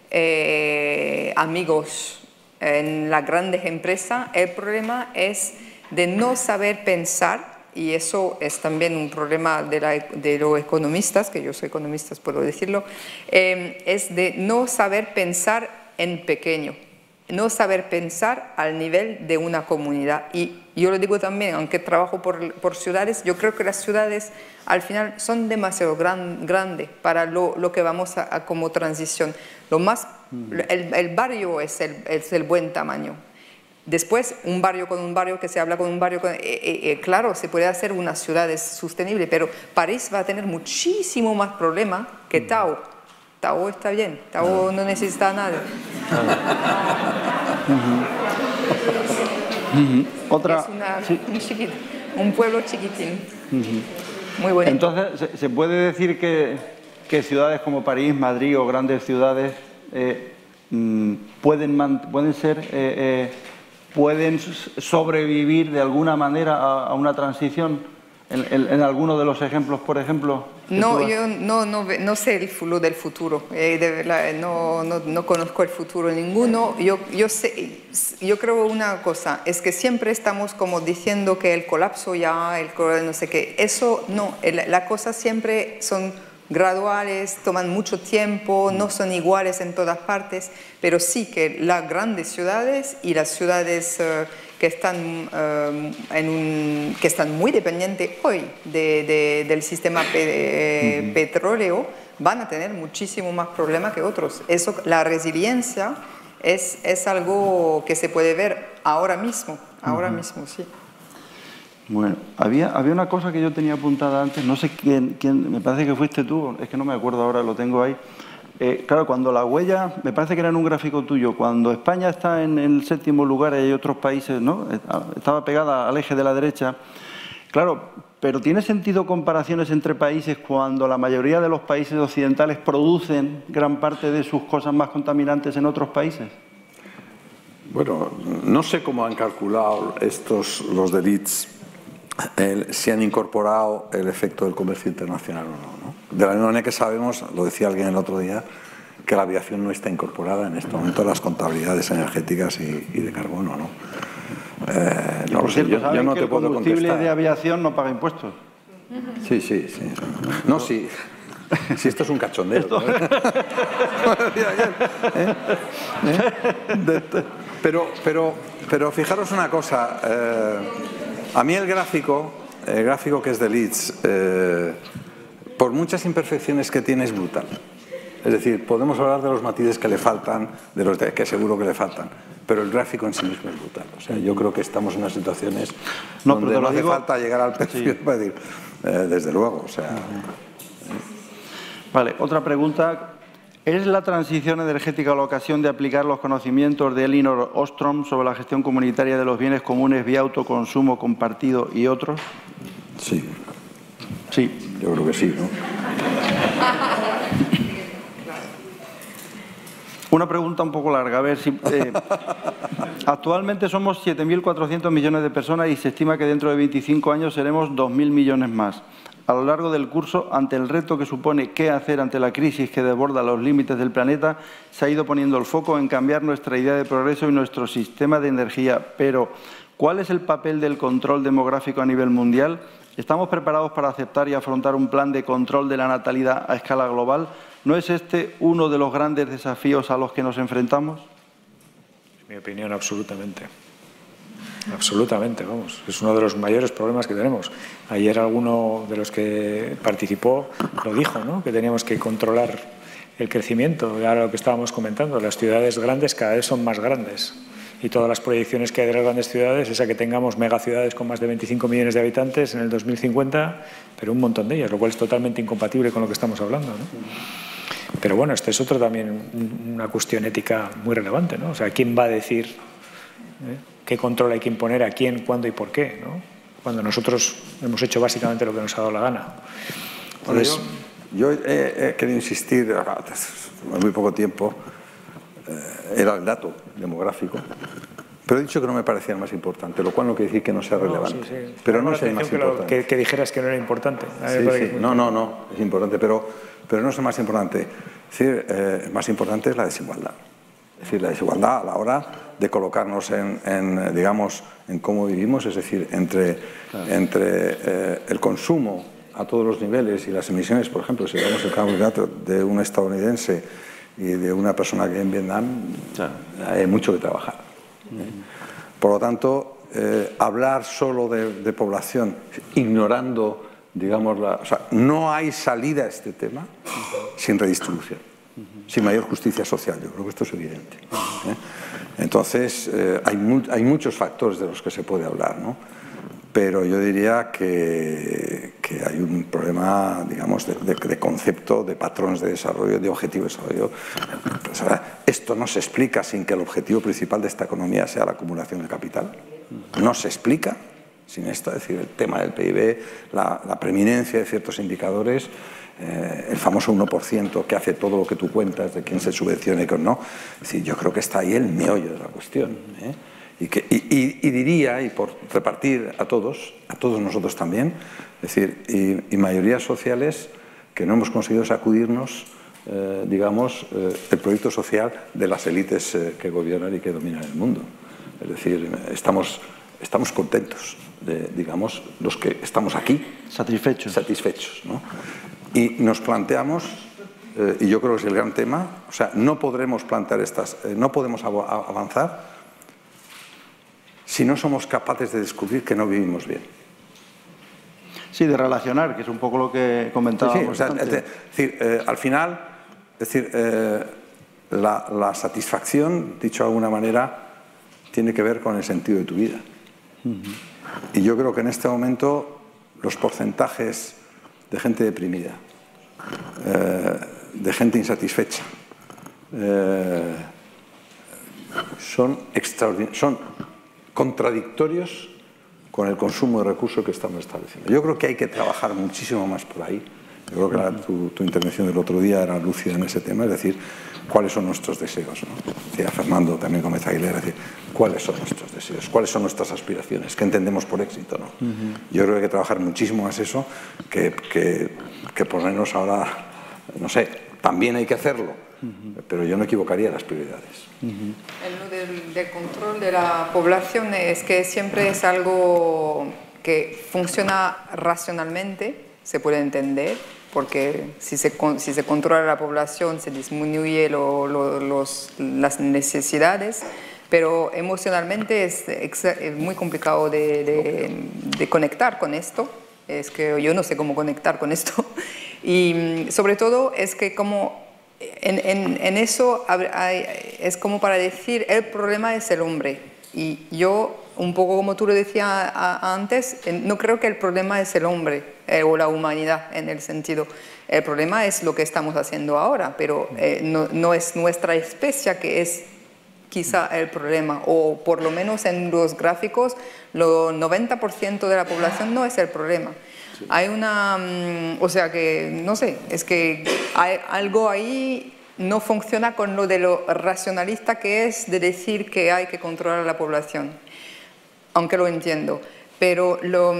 eh, amigos en las grandes empresas, el problema es de no saber pensar. Y eso es también un problema de, la, de los economistas, que yo soy economista, puedo decirlo, eh, es de no saber pensar en pequeño, no saber pensar al nivel de una comunidad. Y yo lo digo también, aunque trabajo por, por ciudades, yo creo que las ciudades al final son demasiado gran, grandes para lo, lo que vamos a, a como transición. Lo más, el, el barrio es el, es el buen tamaño. Después, un barrio con un barrio que se habla con un barrio, con, eh, eh, claro, se puede hacer una ciudad sostenible, pero París va a tener muchísimo más problema que Tao. Tao está bien, Tao no necesita nada. Uh-huh. Uh-huh. Otra, es una, sí. un, chiquito, un pueblo chiquitín. Uh-huh. Muy bonito. Entonces, ¿se, se puede decir que, que ciudades como París, Madrid o grandes ciudades eh, mm, pueden, man, pueden ser... Eh, eh, pueden sobrevivir de alguna manera a, a una transición? ¿En, en, en alguno de los ejemplos, por ejemplo? No, yo no, no, no sé el futuro del futuro. Eh, de verdad, no, no, no conozco el futuro ninguno. Yo, yo, sé, yo creo una cosa, es que siempre estamos como diciendo que el colapso ya, el no sé qué. Eso no, el, la cosa siempre son graduales, toman mucho tiempo, no son iguales en todas partes, pero sí que las grandes ciudades y las ciudades uh, que, están, uh, en un, que están muy dependientes hoy de, de, del sistema pe uh-huh. petróleo van a tener muchísimo más problemas que otros. Eso, la resiliencia es, es algo que se puede ver ahora mismo, ahora uh-huh. mismo, sí. Bueno, había, había una cosa que yo tenía apuntada antes, no sé quién, quién, me parece que fuiste tú, es que no me acuerdo ahora, lo tengo ahí. Eh, claro, cuando la huella, me parece que era en un gráfico tuyo, cuando España está en el séptimo lugar y hay otros países, ¿no? Estaba pegada al eje de la derecha. Claro, pero ¿tiene sentido comparaciones entre países cuando la mayoría de los países occidentales producen gran parte de sus cosas más contaminantes en otros países? Bueno, no sé cómo han calculado estos, los de Leeds, El, si han incorporado el efecto del comercio internacional o no, ¿no? De la misma manera que sabemos, lo decía alguien el otro día, que la aviación no está incorporada en este momento a las contabilidades energéticas y, y de carbono, ¿no? Eh, no lo sé, yo, yo no te puedo contestar. ¿El combustible de aviación no paga impuestos? Sí, sí, sí. No, sí. Si esto es un cachondeo. ¿No? ¿Eh? ¿Eh? Pero, pero, pero fijaros una cosa. Eh, A mí el gráfico, el gráfico que es de Leeds, eh, por muchas imperfecciones que tiene es brutal. Es decir, podemos hablar de los matices que le faltan, de los de, que seguro que le faltan, pero el gráfico en sí mismo es brutal. O sea, yo creo que estamos en unas situaciones no, donde no hace digo... falta llegar al perfil sí. para decir, eh, desde luego. O sea, uh-huh. Vale, otra pregunta. ¿Es la transición energética la ocasión de aplicar los conocimientos de Elinor Ostrom sobre la gestión comunitaria de los bienes comunes vía autoconsumo compartido y otros? Sí. Sí. Yo creo que sí, ¿no? Una pregunta un poco larga. A ver si... Eh, actualmente somos siete mil cuatrocientos millones de personas y se estima que dentro de veinticinco años seremos dos mil millones más. A lo largo del curso, ante el reto que supone qué hacer ante la crisis que desborda los límites del planeta, se ha ido poniendo el foco en cambiar nuestra idea de progreso y nuestro sistema de energía. Pero, ¿cuál es el papel del control demográfico a nivel mundial? ¿Estamos preparados para aceptar y afrontar un plan de control de la natalidad a escala global? ¿No es este uno de los grandes desafíos a los que nos enfrentamos? En mi opinión, absolutamente. Absolutamente, vamos. Es uno de los mayores problemas que tenemos. Ayer alguno de los que participó lo dijo, ¿no? Que teníamos que controlar el crecimiento. Y ahora lo que estábamos comentando, las ciudades grandes cada vez son más grandes. Y todas las proyecciones que hay de las grandes ciudades es a que tengamos megaciudades con más de veinticinco millones de habitantes en el dos mil cincuenta, pero un montón de ellas, lo cual es totalmente incompatible con lo que estamos hablando, ¿no? Pero bueno, esto es otro también una cuestión ética muy relevante, ¿no? O sea, ¿quién va a decir ¿eh? qué control hay que imponer a quién, cuándo y por qué, ¿no? Cuando nosotros hemos hecho básicamente lo que nos ha dado la gana. Entonces, yo, yo he, he querido insistir, en muy poco tiempo, eh, era el dato demográfico, pero he dicho que no me parecía el más importante, lo cual no quiere decir que no sea relevante. No, sí, sí. Pero no es el más que importante. Lo, que, que dijeras que no era importante. Sí, sí. No, no, no, es importante, pero, pero no es el más importante. Es decir, eh, el más importante es la desigualdad. Es decir, la desigualdad a la hora de colocarnos en, en digamos, en cómo vivimos, es decir, entre, claro. entre eh, el consumo a todos los niveles y las emisiones, por ejemplo, si vemos el carbohidrato de un estadounidense y de una persona que en Vietnam, claro. hay mucho que trabajar. Uh-huh. Por lo tanto, eh, hablar solo de, de población, ignorando, digamos, la, o sea, no hay salida a este tema uh-huh. sin redistribución. Sin mayor justicia social, yo creo que esto es evidente. ¿eh? Entonces, eh, hay, mu hay muchos factores de los que se puede hablar, ¿no? pero yo diría que, que hay un problema, digamos, de, de, de concepto, de patrones de desarrollo, de objetivo de desarrollo. Pues, esto no se explica sin que el objetivo principal de esta economía sea la acumulación de capital. No se explica sin esto, es decir, el tema del P I B, la, la preeminencia de ciertos indicadores, eh, el famoso uno por ciento que hace todo lo que tú cuentas de quién se subvenciona y quién no. Es decir, yo creo que está ahí el meollo de la cuestión, ¿eh? Y, que, y, y, y diría, y por repartir a todos, a todos nosotros también, es decir, y, y mayorías sociales que no hemos conseguido sacudirnos, eh, digamos, eh, el proyecto social de las élites eh, que gobiernan y que dominan el mundo. Es decir, estamos, estamos contentos, de, digamos, los que estamos aquí. Satisfechos. Satisfechos, ¿no? Y nos planteamos, eh, y yo creo que es el gran tema, o sea, no podremos plantear estas, eh, no podemos av avanzar si no somos capaces de descubrir que no vivimos bien. Sí, de relacionar, que es un poco lo que comentábamos. Sí, sí, o sea, es decir, eh, al final, es decir, eh, la, la satisfacción, dicho de alguna manera, tiene que ver con el sentido de tu vida. Uh-huh. Y yo creo que en este momento los porcentajes de gente deprimida, eh, de gente insatisfecha, eh, son extraordinarios, son contradictorios con el consumo de recursos que estamos estableciendo. Yo creo que hay que trabajar muchísimo más por ahí. Yo creo que la, tu, tu intervención del otro día era lúcida en ese tema, es decir, cuáles son nuestros deseos, ¿no? Decía Fernando también Gómez Aguilera, es decir, cuáles son nuestros deseos, cuáles son nuestras aspiraciones, qué entendemos por éxito, ¿no? Uh-huh. Yo creo que hay que trabajar muchísimo más eso que, que, que ponernos ahora, no sé, también hay que hacerlo, uh-huh, pero yo no equivocaría las prioridades. Uh-huh. En lo del, del control de la población es que siempre es algo que funciona racionalmente, se puede entender, porque si se, si se controla la población se disminuye lo, lo, los, las necesidades, pero emocionalmente es, es muy complicado de, de, de conectar con esto. Es que yo no sé cómo conectar con esto. Y sobre todo es que como en, en, en eso hay, es como para decir el problema es el hombre. Y yo, un poco como tú lo decías antes, no creo que el problema es el hombre eh, o la humanidad en el sentido. El problema es lo que estamos haciendo ahora, pero eh, no, no es nuestra especie que es quizá el problema, o por lo menos en los gráficos, el noventa por ciento de la población no es el problema. Sí. Hay una, o sea que, no sé, es que hay algo ahí no funciona con lo de lo racionalista que es de decir que hay que controlar a la población, aunque lo entiendo. Pero lo,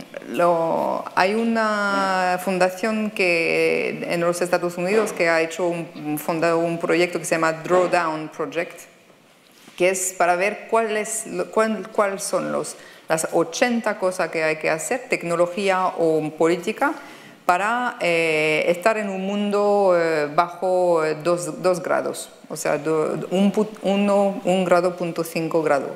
lo, hay una fundación que, en los Estados Unidos que ha hecho un, fundado un proyecto que se llama Drawdown Project, que es para ver cuáles cuál, cuál son los, las ochenta cosas que hay que hacer, tecnología o política, para eh, estar en un mundo eh, bajo dos, dos grados, o sea, do, un, uno, un grado punto cinco grado.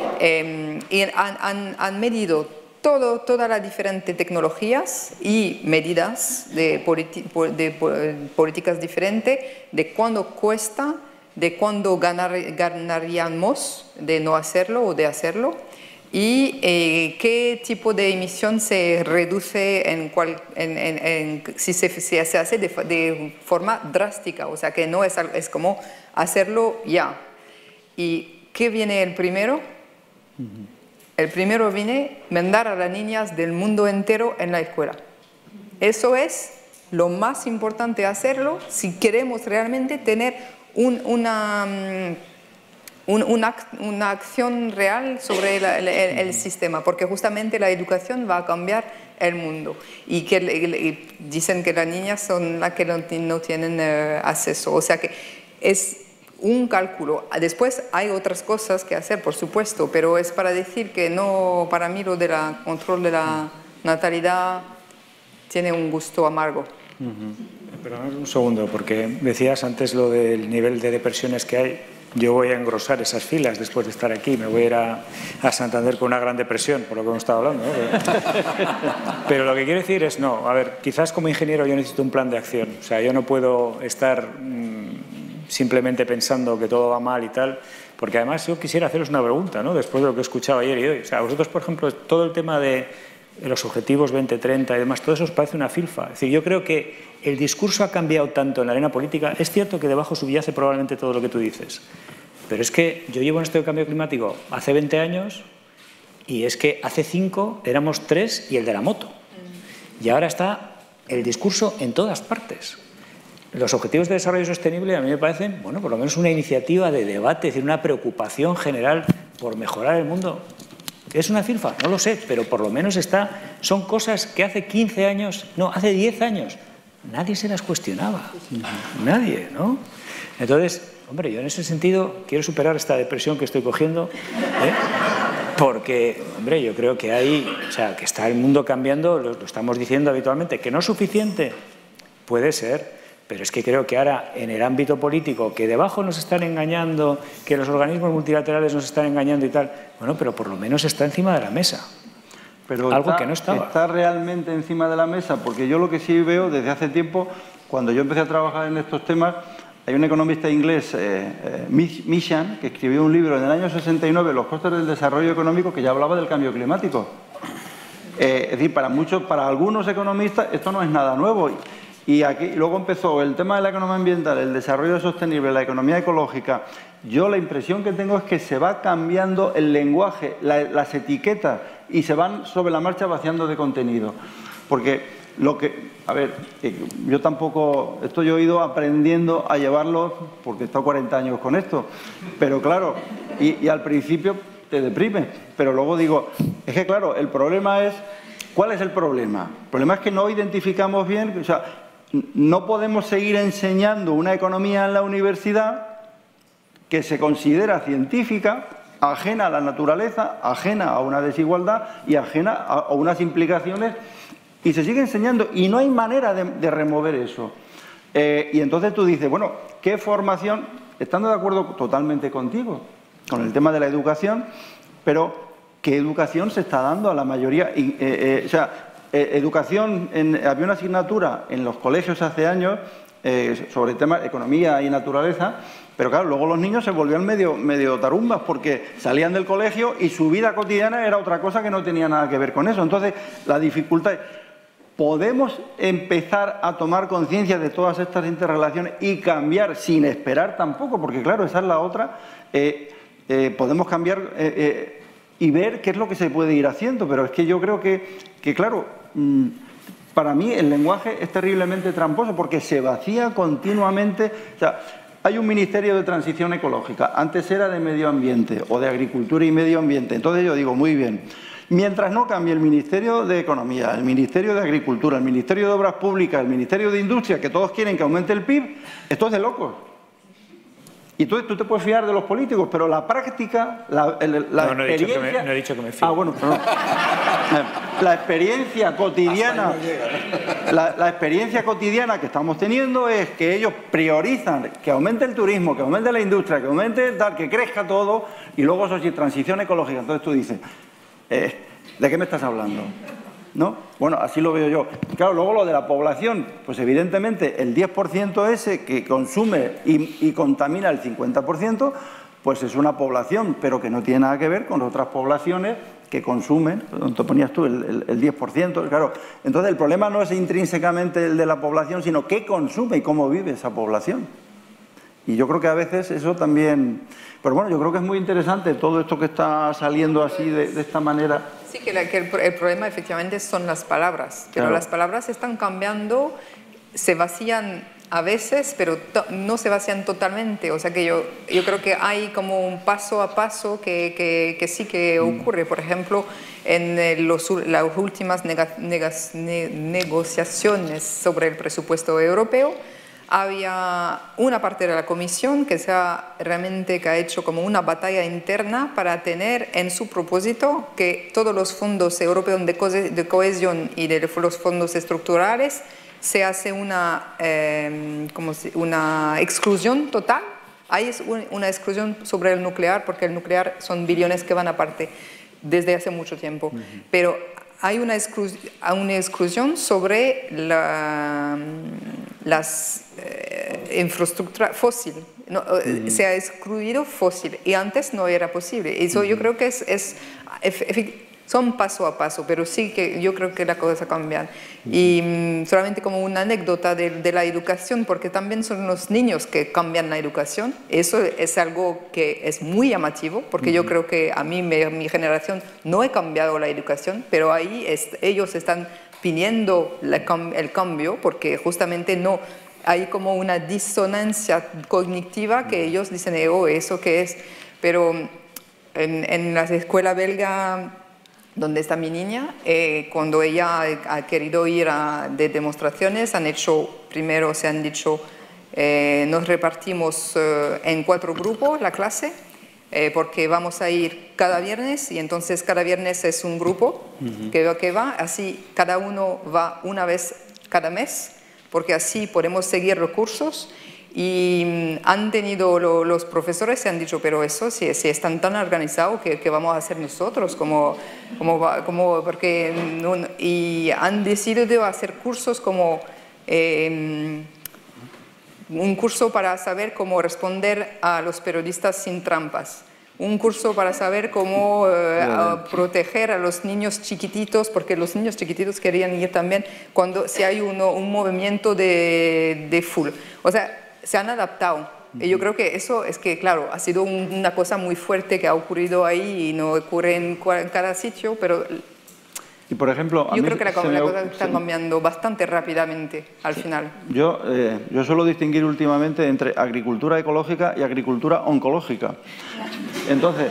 Eh, y han, han, han medido todo, todas las diferentes tecnologías y medidas de, politi de políticas diferentes, de cuánto cuesta, de cuándo ganar, ganaríamos de no hacerlo o de hacerlo, y eh, qué tipo de emisión se reduce en cual, en, en, en, si, se, si se hace de, de forma drástica, o sea que no es, es como hacerlo ya. ¿Y qué viene el primero? Uh-huh. El primero viene mandar a las niñas del mundo entero en la escuela. Eso es lo más importante hacerlo si queremos realmente tener un, una... Um, Una, una acción real sobre la, el, el sistema, porque justamente la educación va a cambiar el mundo. Y que y dicen que las niñas son las que no, no tienen uh, acceso. O sea que es un cálculo. Después hay otras cosas que hacer, por supuesto, pero es para decir que no, para mí lo del control de la natalidad tiene un gusto amargo. Uh-huh. Pero un segundo, porque decías antes lo del nivel de depresiones que hay. Yo voy a engrosar esas filas después de estar aquí. Me voy a ir a, a Santander con una gran depresión, por lo que hemos estado hablando, ¿no? Pero, pero lo que quiero decir es, no, a ver, quizás como ingeniero yo necesito un plan de acción. O sea, yo no puedo estar mmm, simplemente pensando que todo va mal y tal. Porque además yo quisiera haceros una pregunta, ¿no? Después de lo que he escuchado ayer y hoy. O sea, a vosotros, por ejemplo, todo el tema de los objetivos veinte treinta y demás, todo eso os parece una filfa. Es decir, yo creo que el discurso ha cambiado tanto en la arena política. Es cierto que debajo subyace probablemente todo lo que tú dices. Pero es que yo llevo en esto de cambio climático hace veinte años y es que hace cinco éramos tres y el de la moto. Y ahora está el discurso en todas partes. Los objetivos de desarrollo sostenible a mí me parecen, bueno, por lo menos una iniciativa de debate, es decir, una preocupación general por mejorar el mundo. ¿Es una filfa? No lo sé, pero por lo menos está, son cosas que hace quince años, no, hace diez años, nadie se las cuestionaba. Nadie, ¿no? Entonces, hombre, yo en ese sentido quiero superar esta depresión que estoy cogiendo, ¿eh? Porque, hombre, yo creo que hay, o sea, que está el mundo cambiando, lo, lo estamos diciendo habitualmente, que no es suficiente, puede ser. Pero es que creo que ahora, en el ámbito político, que debajo nos están engañando, que los organismos multilaterales nos están engañando y tal, bueno, pero por lo menos está encima de la mesa. Pero algo está, que no estaba. Está realmente encima de la mesa, porque yo lo que sí veo desde hace tiempo, cuando yo empecé a trabajar en estos temas, hay un economista inglés, eh, eh, Mishan, que escribió un libro en el año sesenta y nueve, Los costes del desarrollo económico, que ya hablaba del cambio climático. Eh, es decir, para muchos, para algunos economistas, esto no es nada nuevo. Y aquí, luego empezó el tema de la economía ambiental, el desarrollo sostenible, la economía ecológica. Yo la impresión que tengo es que se va cambiando el lenguaje, la, las etiquetas, y se van sobre la marcha vaciando de contenido. Porque lo que, a ver, yo tampoco, esto yo he ido aprendiendo a llevarlo, porque he estado cuarenta años con esto, pero claro, y, y al principio te deprime, pero luego digo, es que claro, el problema es, ¿cuál es el problema? El problema es que no identificamos bien, o sea, no podemos seguir enseñando una economía en la universidad que se considera científica, ajena a la naturaleza, ajena a una desigualdad y ajena a unas implicaciones, y se sigue enseñando y no hay manera de, de remover eso. Eh, y entonces tú dices, bueno, ¿qué formación? Estando de acuerdo totalmente contigo con el tema de la educación, pero ¿qué educación se está dando a la mayoría? Y, eh, eh, o sea, Eh, educación, en, había una asignatura en los colegios hace años eh, sobre temas de economía y naturaleza, pero claro, luego los niños se volvían medio, medio tarumbas porque salían del colegio y su vida cotidiana era otra cosa que no tenía nada que ver con eso. Entonces, la dificultad es, ¿podemos empezar a tomar conciencia de todas estas interrelaciones y cambiar sin esperar tampoco? Porque claro, esa es la otra. Eh, eh, podemos cambiar eh, eh, y ver qué es lo que se puede ir haciendo, pero es que yo creo que, que claro, mmm, para mí el lenguaje es terriblemente tramposo porque se vacía continuamente. O sea, hay un Ministerio de Transición Ecológica, antes era de Medio Ambiente o de Agricultura y Medio Ambiente. Entonces yo digo, muy bien, mientras no cambie el Ministerio de Economía, el Ministerio de Agricultura, el Ministerio de Obras Públicas, el Ministerio de Industria, que todos quieren que aumente el P I B, esto es de locos. Y entonces tú te puedes fiar de los políticos, pero la práctica, la, la no, no experiencia... He dicho que me, no he dicho que me fío. Ah, bueno, perdón. La experiencia cotidiana, la, la experiencia cotidiana que estamos teniendo es que ellos priorizan que aumente el turismo, que aumente la industria, que aumente tal, que crezca todo, y luego eso sí, transición ecológica. Entonces tú dices, eh, ¿de qué me estás hablando? ¿No? Bueno, así lo veo yo. Claro, luego lo de la población, pues evidentemente el diez por ciento ese que consume y, y contamina el cincuenta por ciento, pues es una población, pero que no tiene nada que ver con otras poblaciones que consumen, donde ponías tú, el, el, el diez por ciento, claro. Entonces el problema no es intrínsecamente el de la población, sino qué consume y cómo vive esa población. Y yo creo que a veces eso también... Pero bueno, yo creo que es muy interesante todo esto que está saliendo así de, de esta manera. Sí, que, la, que el, el problema efectivamente son las palabras, pero claro. Las palabras están cambiando, se vacían a veces, pero no se vacían totalmente. O sea que yo, yo creo que hay como un paso a paso que, que, que sí que ocurre. Por ejemplo, en los, las últimas nega, negas, ne, negociaciones sobre el presupuesto europeo, había una parte de la Comisión que se ha realmente que ha hecho como una batalla interna para tener en su propósito que todos los fondos europeos de, co de cohesión y de los fondos estructurales se hace una, eh, como si, una exclusión total. Ahí es un, una exclusión sobre el nuclear, porque el nuclear son billones que van aparte desde hace mucho tiempo. Uh-huh. Pero hay una, exclu una exclusión sobre la, las eh, infraestructuras fósiles, no, mm. se ha excluido fósil y antes no era posible. Eso mm. yo creo que es, es, son paso a paso, pero sí que yo creo que la cosa cambia. Mm. Y um, solamente como una anécdota de, de la educación, porque también son los niños que cambian la educación. Eso es algo que es muy llamativo, porque mm. yo creo que a mí, me, mi generación, no he cambiado la educación, pero ahí es, ellos están pidiendo la, el cambio, porque justamente no... hay como una disonancia cognitiva que ellos dicen, oh, ¿eso qué es? Pero en, en la escuela belga donde está mi niña, eh, cuando ella ha querido ir a de demostraciones, han hecho, primero se han dicho, eh, nos repartimos eh, en cuatro grupos la clase, eh, porque vamos a ir cada viernes, y entonces cada viernes es un grupo uh-huh. que, que va, así cada uno va una vez cada mes, porque así podemos seguir recursos. Y han tenido lo, los profesores se han dicho, pero eso si, si están tan organizados, ¿qué, qué vamos a hacer nosotros? Como, como, como, porque, y han decidido hacer cursos como eh, un curso para saber cómo responder a los periodistas sin trampas. Un curso para saber cómo eh, a proteger a los niños chiquititos, porque los niños chiquititos querían ir también cuando si hay uno, un movimiento de, de full. O sea, se han adaptado. Y yo creo que eso es que, claro, ha sido un, una cosa muy fuerte que ha ocurrido ahí y no ocurre en, en cada sitio, pero... Y por ejemplo, yo creo que la, la cosa está cambiando bastante rápidamente al sí. final. Yo, eh, yo suelo distinguir últimamente entre agricultura ecológica y agricultura oncológica. Entonces,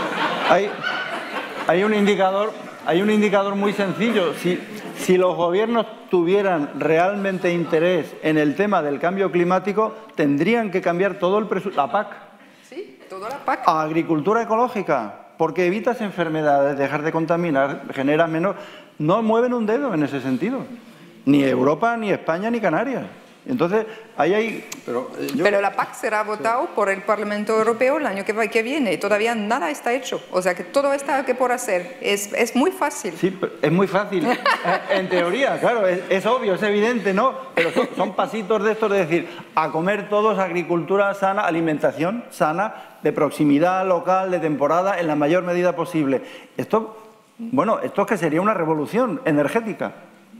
hay, hay, un, indicador, hay un indicador muy sencillo. Si, si los gobiernos tuvieran realmente interés en el tema del cambio climático, tendrían que cambiar todo el presupuesto, la P A C. Sí, toda la P A C. A agricultura ecológica. Porque evitas enfermedades, dejar de contaminar, generas menos... No mueven un dedo en ese sentido. Ni Europa, ni España, ni Canarias. Entonces, ahí hay... Pero, eh, yo... Pero la P A C será votado sí. por el Parlamento Europeo el año que, va, que viene y todavía nada está hecho. O sea, que todo está que por hacer. Es, es muy fácil. Sí, es muy fácil. En teoría, claro, es, es obvio, es evidente, ¿no? Pero son, son pasitos de estos de decir, a comer todos agricultura sana, alimentación sana, de proximidad, local, de temporada, en la mayor medida posible. Esto, bueno, esto es que sería una revolución energética.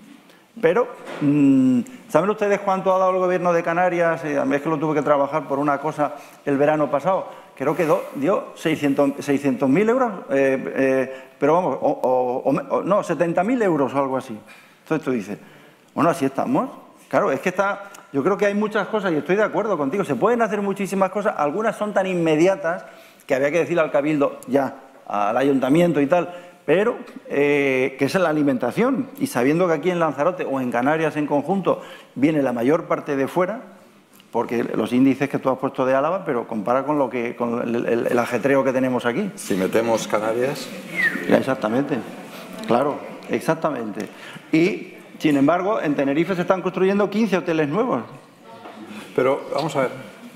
Pero, mmm, ¿saben ustedes cuánto ha dado el gobierno de Canarias? Eh, a mí es que lo tuve que trabajar por una cosa el verano pasado. Creo que do, dio seiscientos mil euros, eh, eh, pero vamos, o, o, o, no, setenta mil euros o algo así. Entonces tú dices, bueno, así estamos. Claro, es que está... Yo creo que hay muchas cosas y estoy de acuerdo contigo. Se pueden hacer muchísimas cosas. Algunas son tan inmediatas que había que decirle al Cabildo ya, al Ayuntamiento y tal... pero eh, que es la alimentación, y sabiendo que aquí en Lanzarote o en Canarias en conjunto viene la mayor parte de fuera, porque los índices que tú has puesto de Álava, pero compara con, lo que, con el, el, el ajetreo que tenemos aquí. Si metemos Canarias... Exactamente, claro, exactamente. Y, sin embargo, en Tenerife se están construyendo quince hoteles nuevos. Pero, vamos a ver,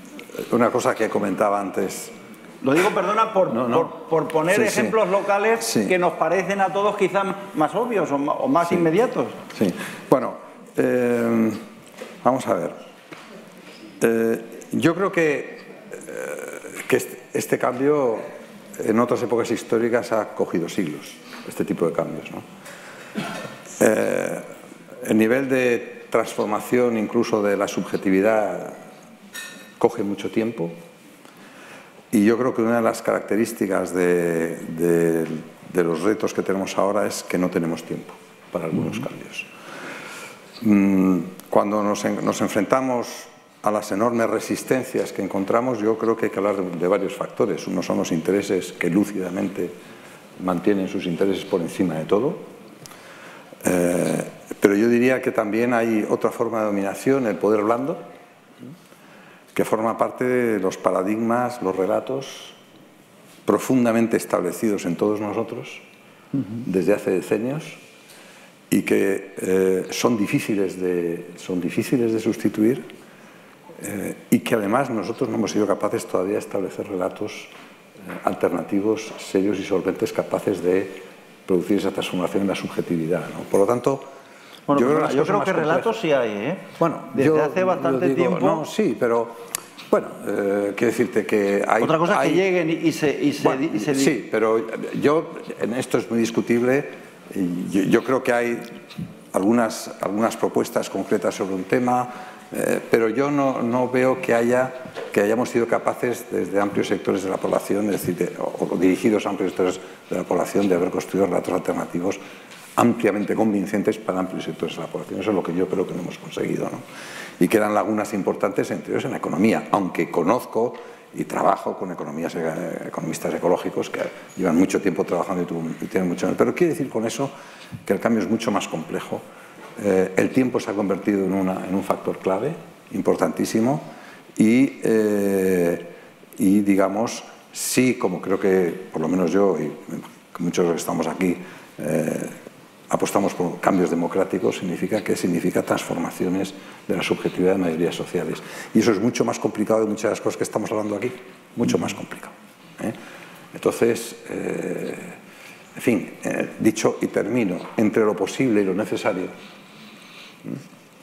una cosa que comentaba antes... Lo digo, perdona, por, no, no. por, por poner sí, ejemplos sí. locales sí. que nos parecen a todos quizás más obvios o más, o más sí. inmediatos. Sí. Bueno, eh, vamos a ver. Eh, yo creo que, eh, que este, este cambio en otras épocas históricas ha cogido siglos, este tipo de cambios, ¿no? Eh, el nivel de transformación incluso de la subjetividad coge mucho tiempo. Y yo creo que una de las características de, de, de los retos que tenemos ahora es que no tenemos tiempo para algunos cambios. Cuando nos, en, nos enfrentamos a las enormes resistencias que encontramos, yo creo que hay que hablar de, de varios factores. Uno son los intereses que lúcidamente mantienen sus intereses por encima de todo. Eh, pero yo diría que también hay otra forma de dominación, el poder blando, que forma parte de los paradigmas, los relatos profundamente establecidos en todos nosotros desde hace decenios y que eh, son, difíciles de, son difíciles de sustituir eh, y que además nosotros no hemos sido capaces todavía de establecer relatos eh, alternativos, serios y solventes capaces de producir esa transformación en la subjetividad, ¿no? Por lo tanto, Bueno, yo creo, yo creo que relatos sí hay, ¿eh? Bueno, desde yo, hace bastante digo, tiempo. No, sí, pero Bueno, eh, quiero decirte que hay... Otra cosa es hay, que lleguen y se... Y se, bueno, y se sí, pero yo, en esto es muy discutible. Yo, yo creo que hay algunas, algunas propuestas concretas sobre un tema, eh, pero yo no, no veo que, haya, que hayamos sido capaces desde amplios sectores de la población, es decir, de, o, o dirigidos a amplios sectores de la población, de haber construido relatos alternativos ampliamente convincentes para amplios sectores de la población. Eso es lo que yo creo que no hemos conseguido, ¿no? Y quedan lagunas importantes, entre ellos en la economía, aunque conozco y trabajo con economías, economistas ecológicos que llevan mucho tiempo trabajando y, y tienen mucho... Pero quiere decir con eso que el cambio es mucho más complejo. Eh, el tiempo se ha convertido en, una, en un factor clave, importantísimo, y, eh, y digamos, sí, como creo que por lo menos yo y muchos de los que estamos aquí eh, apostamos por cambios democráticos, significa que significa transformaciones de la subjetividad de mayorías sociales. Y eso es mucho más complicado de muchas de las cosas que estamos hablando aquí, mucho más complicado, ¿eh? Entonces, eh, en fin, eh, dicho y termino, entre lo posible y lo necesario, ¿eh?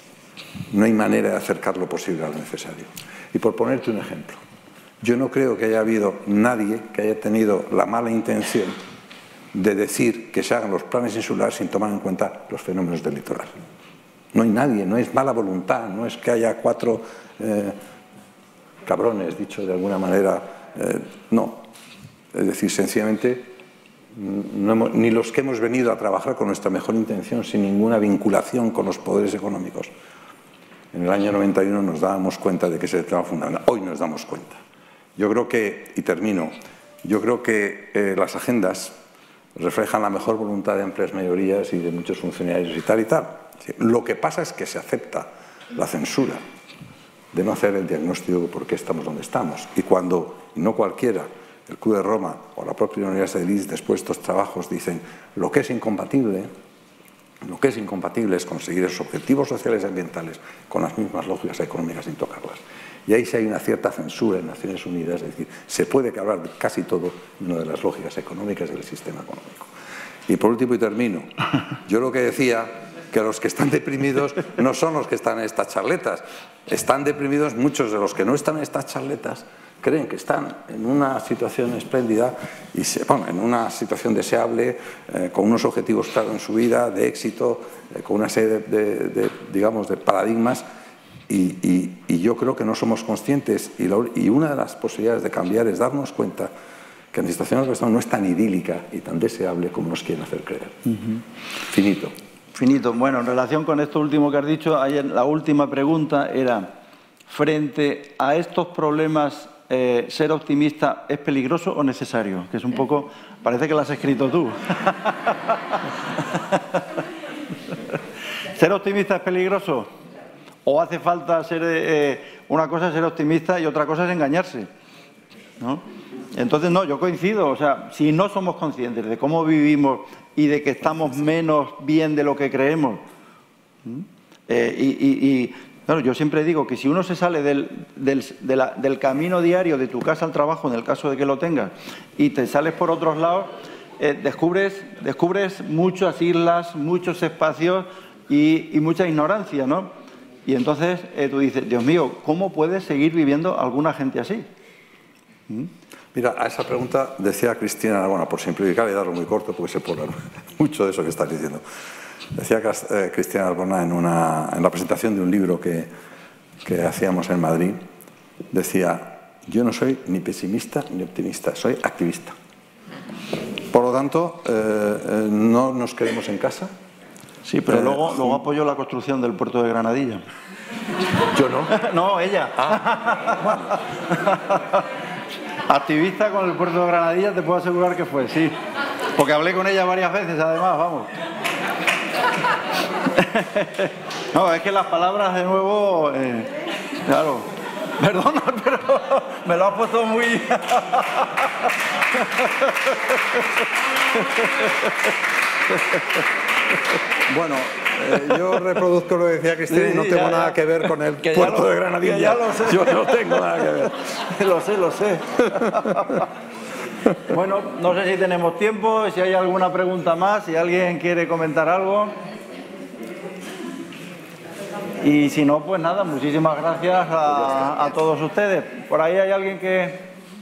No hay manera de acercar lo posible a lo necesario. Y por ponerte un ejemplo, yo no creo que haya habido nadie que haya tenido la mala intención de decir que se hagan los planes insulares sin tomar en cuenta los fenómenos del litoral. No hay nadie, no es mala voluntad, no es que haya cuatro eh, cabrones, dicho de alguna manera, eh, no. Es decir, sencillamente, no hemos, ni los que hemos venido a trabajar con nuestra mejor intención, sin ninguna vinculación con los poderes económicos. En el año noventa y uno nos dábamos cuenta de que ese tema fundamental. Hoy nos damos cuenta. Yo creo que, y termino, yo creo que eh, las agendas reflejan la mejor voluntad de amplias mayorías y de muchos funcionarios y tal y tal. Lo que pasa es que se acepta la censura de no hacer el diagnóstico de por qué estamos donde estamos. Y cuando, y no cualquiera, el Club de Roma o la propia Universidad de Leeds, después de estos trabajos, dicen lo que es incompatible, lo que es incompatible es conseguir esos objetivos sociales y ambientales con las mismas lógicas económicas sin tocarlas. Y ahí sí hay una cierta censura en Naciones Unidas, es decir, se puede hablar de casi todo menos de las lógicas económicas del sistema económico. Y por último, y termino, yo lo que decía, que los que están deprimidos no son los que están en estas charletas, están deprimidos muchos de los que no están en estas charletas, creen que están en una situación espléndida, y se, bueno, en una situación deseable, eh, con unos objetivos claros en su vida, de éxito, eh, con una serie de, de, de, digamos, de paradigmas. Y, y, y yo creo que no somos conscientes y, la, y una de las posibilidades de cambiar es darnos cuenta que la situación en la que estamos no es tan idílica y tan deseable como nos quieren hacer creer. Uh-huh. Finito. Finito. Bueno, en relación con esto último que has dicho, ayer la última pregunta era, frente a estos problemas, eh, ¿ser optimista es peligroso o necesario? Que es un poco, parece que lo has escrito tú. ¿Ser optimista es peligroso? ¿O hace falta ser, eh, una cosa es ser optimista y otra cosa es engañarse? ¿No? Entonces, no, yo coincido. O sea, si no somos conscientes de cómo vivimos y de que estamos menos bien de lo que creemos, eh, y, y, y claro, yo siempre digo que si uno se sale del, del, de la, del camino diario de tu casa al trabajo, en el caso de que lo tengas, y te sales por otros lados, eh, descubres, descubres muchas islas, muchos espacios y, y mucha ignorancia, ¿no? Y entonces eh, tú dices, Dios mío, ¿cómo puede seguir viviendo alguna gente así? ¿Mm? Mira, a esa pregunta decía Cristina, bueno, por simplificar y darlo muy corto, porque se puede hablar mucho de eso que estás diciendo. Decía eh, Cristina Arbona en, una, en la presentación de un libro que, que hacíamos en Madrid, decía, yo no soy ni pesimista ni optimista, soy activista. Por lo tanto, eh, eh, no nos quedemos en casa. Sí, pero eh, luego, luego apoyó la construcción del puerto de Granadilla. ¿Yo no? No, ella. Ah, bueno. Activista con el puerto de Granadilla, te puedo asegurar que fue, sí. Porque hablé con ella varias veces, además, vamos. No, es que las palabras, de nuevo, eh, claro. Perdona, pero me lo has puesto muy... Bueno, eh, yo reproduzco lo que decía Cristina sí, y no tengo ya, nada ya. que ver con el que puerto lo, de Granadilla. Ya lo sé. Yo no tengo nada que ver. Lo sé, lo sé. Bueno, no sé si tenemos tiempo, si hay alguna pregunta más, si alguien quiere comentar algo. Y si no, pues nada, muchísimas gracias a, a todos ustedes. ¿Por ahí hay alguien que...?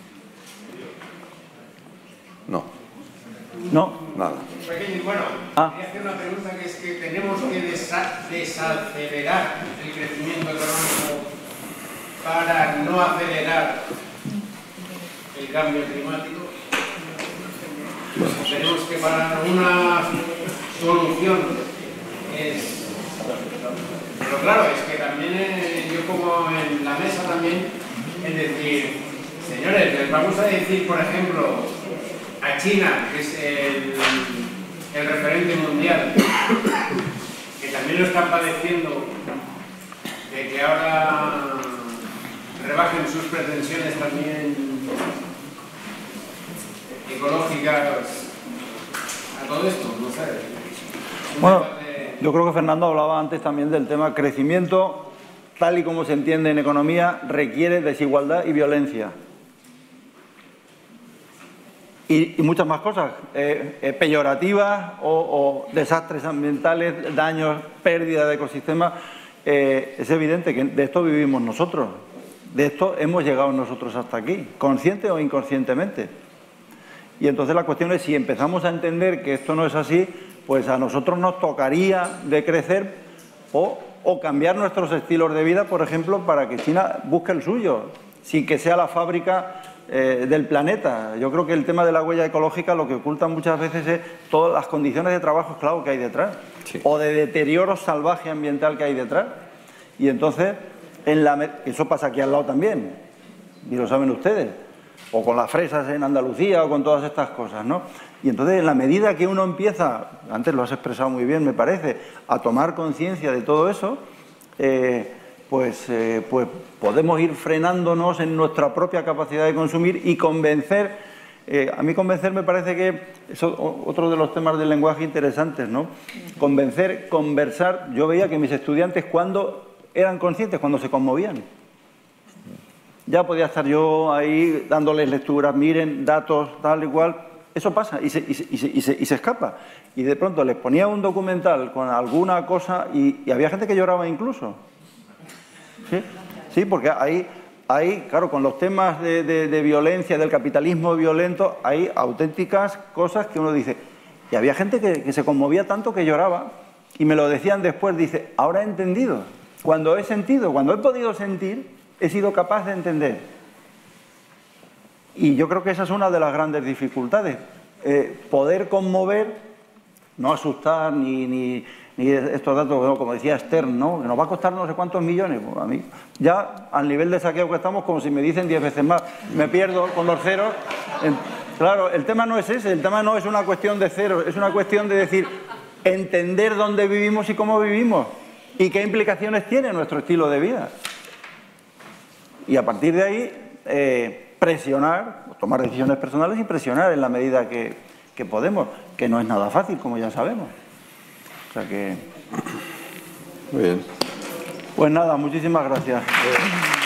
No. ¿No? Nada. Bueno, ah. quería hacer una pregunta, que es que tenemos que desa desacelerar el crecimiento económico para no acelerar el cambio climático. Bueno. Tenemos que, para una solución es... Pero claro, es que también eh, yo como en la mesa también, es decir, señores, les vamos a decir, por ejemplo, a China, que es el, el referente mundial, que también lo están padeciendo, de que ahora rebajen sus pretensiones también ecológicas a todo esto, no sé. Bueno, yo creo que Fernando hablaba antes también del tema crecimiento, tal y como se entiende en economía, requiere desigualdad y violencia. Y, y muchas más cosas, eh, eh, peyorativas o, o desastres ambientales, daños, pérdida de ecosistemas. Eh, es evidente que de esto vivimos nosotros, de esto hemos llegado nosotros hasta aquí, consciente o inconscientemente. Y entonces la cuestión es, si empezamos a entender que esto no es así, pues a nosotros nos tocaría decrecer o, o cambiar nuestros estilos de vida, por ejemplo, para que China busque el suyo, sin que sea la fábrica eh, del planeta. Yo creo que el tema de la huella ecológica lo que oculta muchas veces es todas las condiciones de trabajo esclavo que hay detrás, sí, o de deterioro salvaje ambiental que hay detrás. Y entonces, en la, eso pasa aquí al lado también, y lo saben ustedes, o con las fresas en Andalucía, o con todas estas cosas, ¿no? Y entonces, en la medida que uno empieza, antes lo has expresado muy bien, me parece, a tomar conciencia de todo eso, eh, pues, eh, pues podemos ir frenándonos en nuestra propia capacidad de consumir y convencer. Eh, a mí convencer me parece que es otro de los temas del lenguaje interesantes, ¿no? Convencer, conversar. Yo veía que mis estudiantes, cuando eran conscientes, cuando se conmovían, ya podía estar yo ahí dándoles lecturas, miren, datos, tal y cual. Eso pasa y se, y, se, y, se, y, se, y se escapa. Y de pronto les ponía un documental con alguna cosa y, y había gente que lloraba incluso. Sí, sí, porque hay, hay, claro, con los temas de, de, de violencia, del capitalismo violento, hay auténticas cosas que uno dice. Y había gente que, que se conmovía tanto que lloraba y me lo decían después, dice, ahora he entendido. Cuando he sentido, cuando he podido sentir, he sido capaz de entender. Y yo creo que esa es una de las grandes dificultades. Eh, poder conmover, no asustar, ni, ni, ni estos datos, como decía Stern, ¿no? Que nos va a costar no sé cuántos millones. Pues a mí, ya al nivel de saqueo que estamos, como si me dicen diez veces más, me pierdo con los ceros. En, claro, el tema no es ese, el tema no es una cuestión de ceros, es una cuestión de decir, entender dónde vivimos y cómo vivimos, y qué implicaciones tiene nuestro estilo de vida. Y a partir de ahí, eh, presionar, tomar decisiones personales y presionar en la medida que, que podemos, que no es nada fácil, como ya sabemos. O sea que... Muy bien. Pues nada, muchísimas gracias.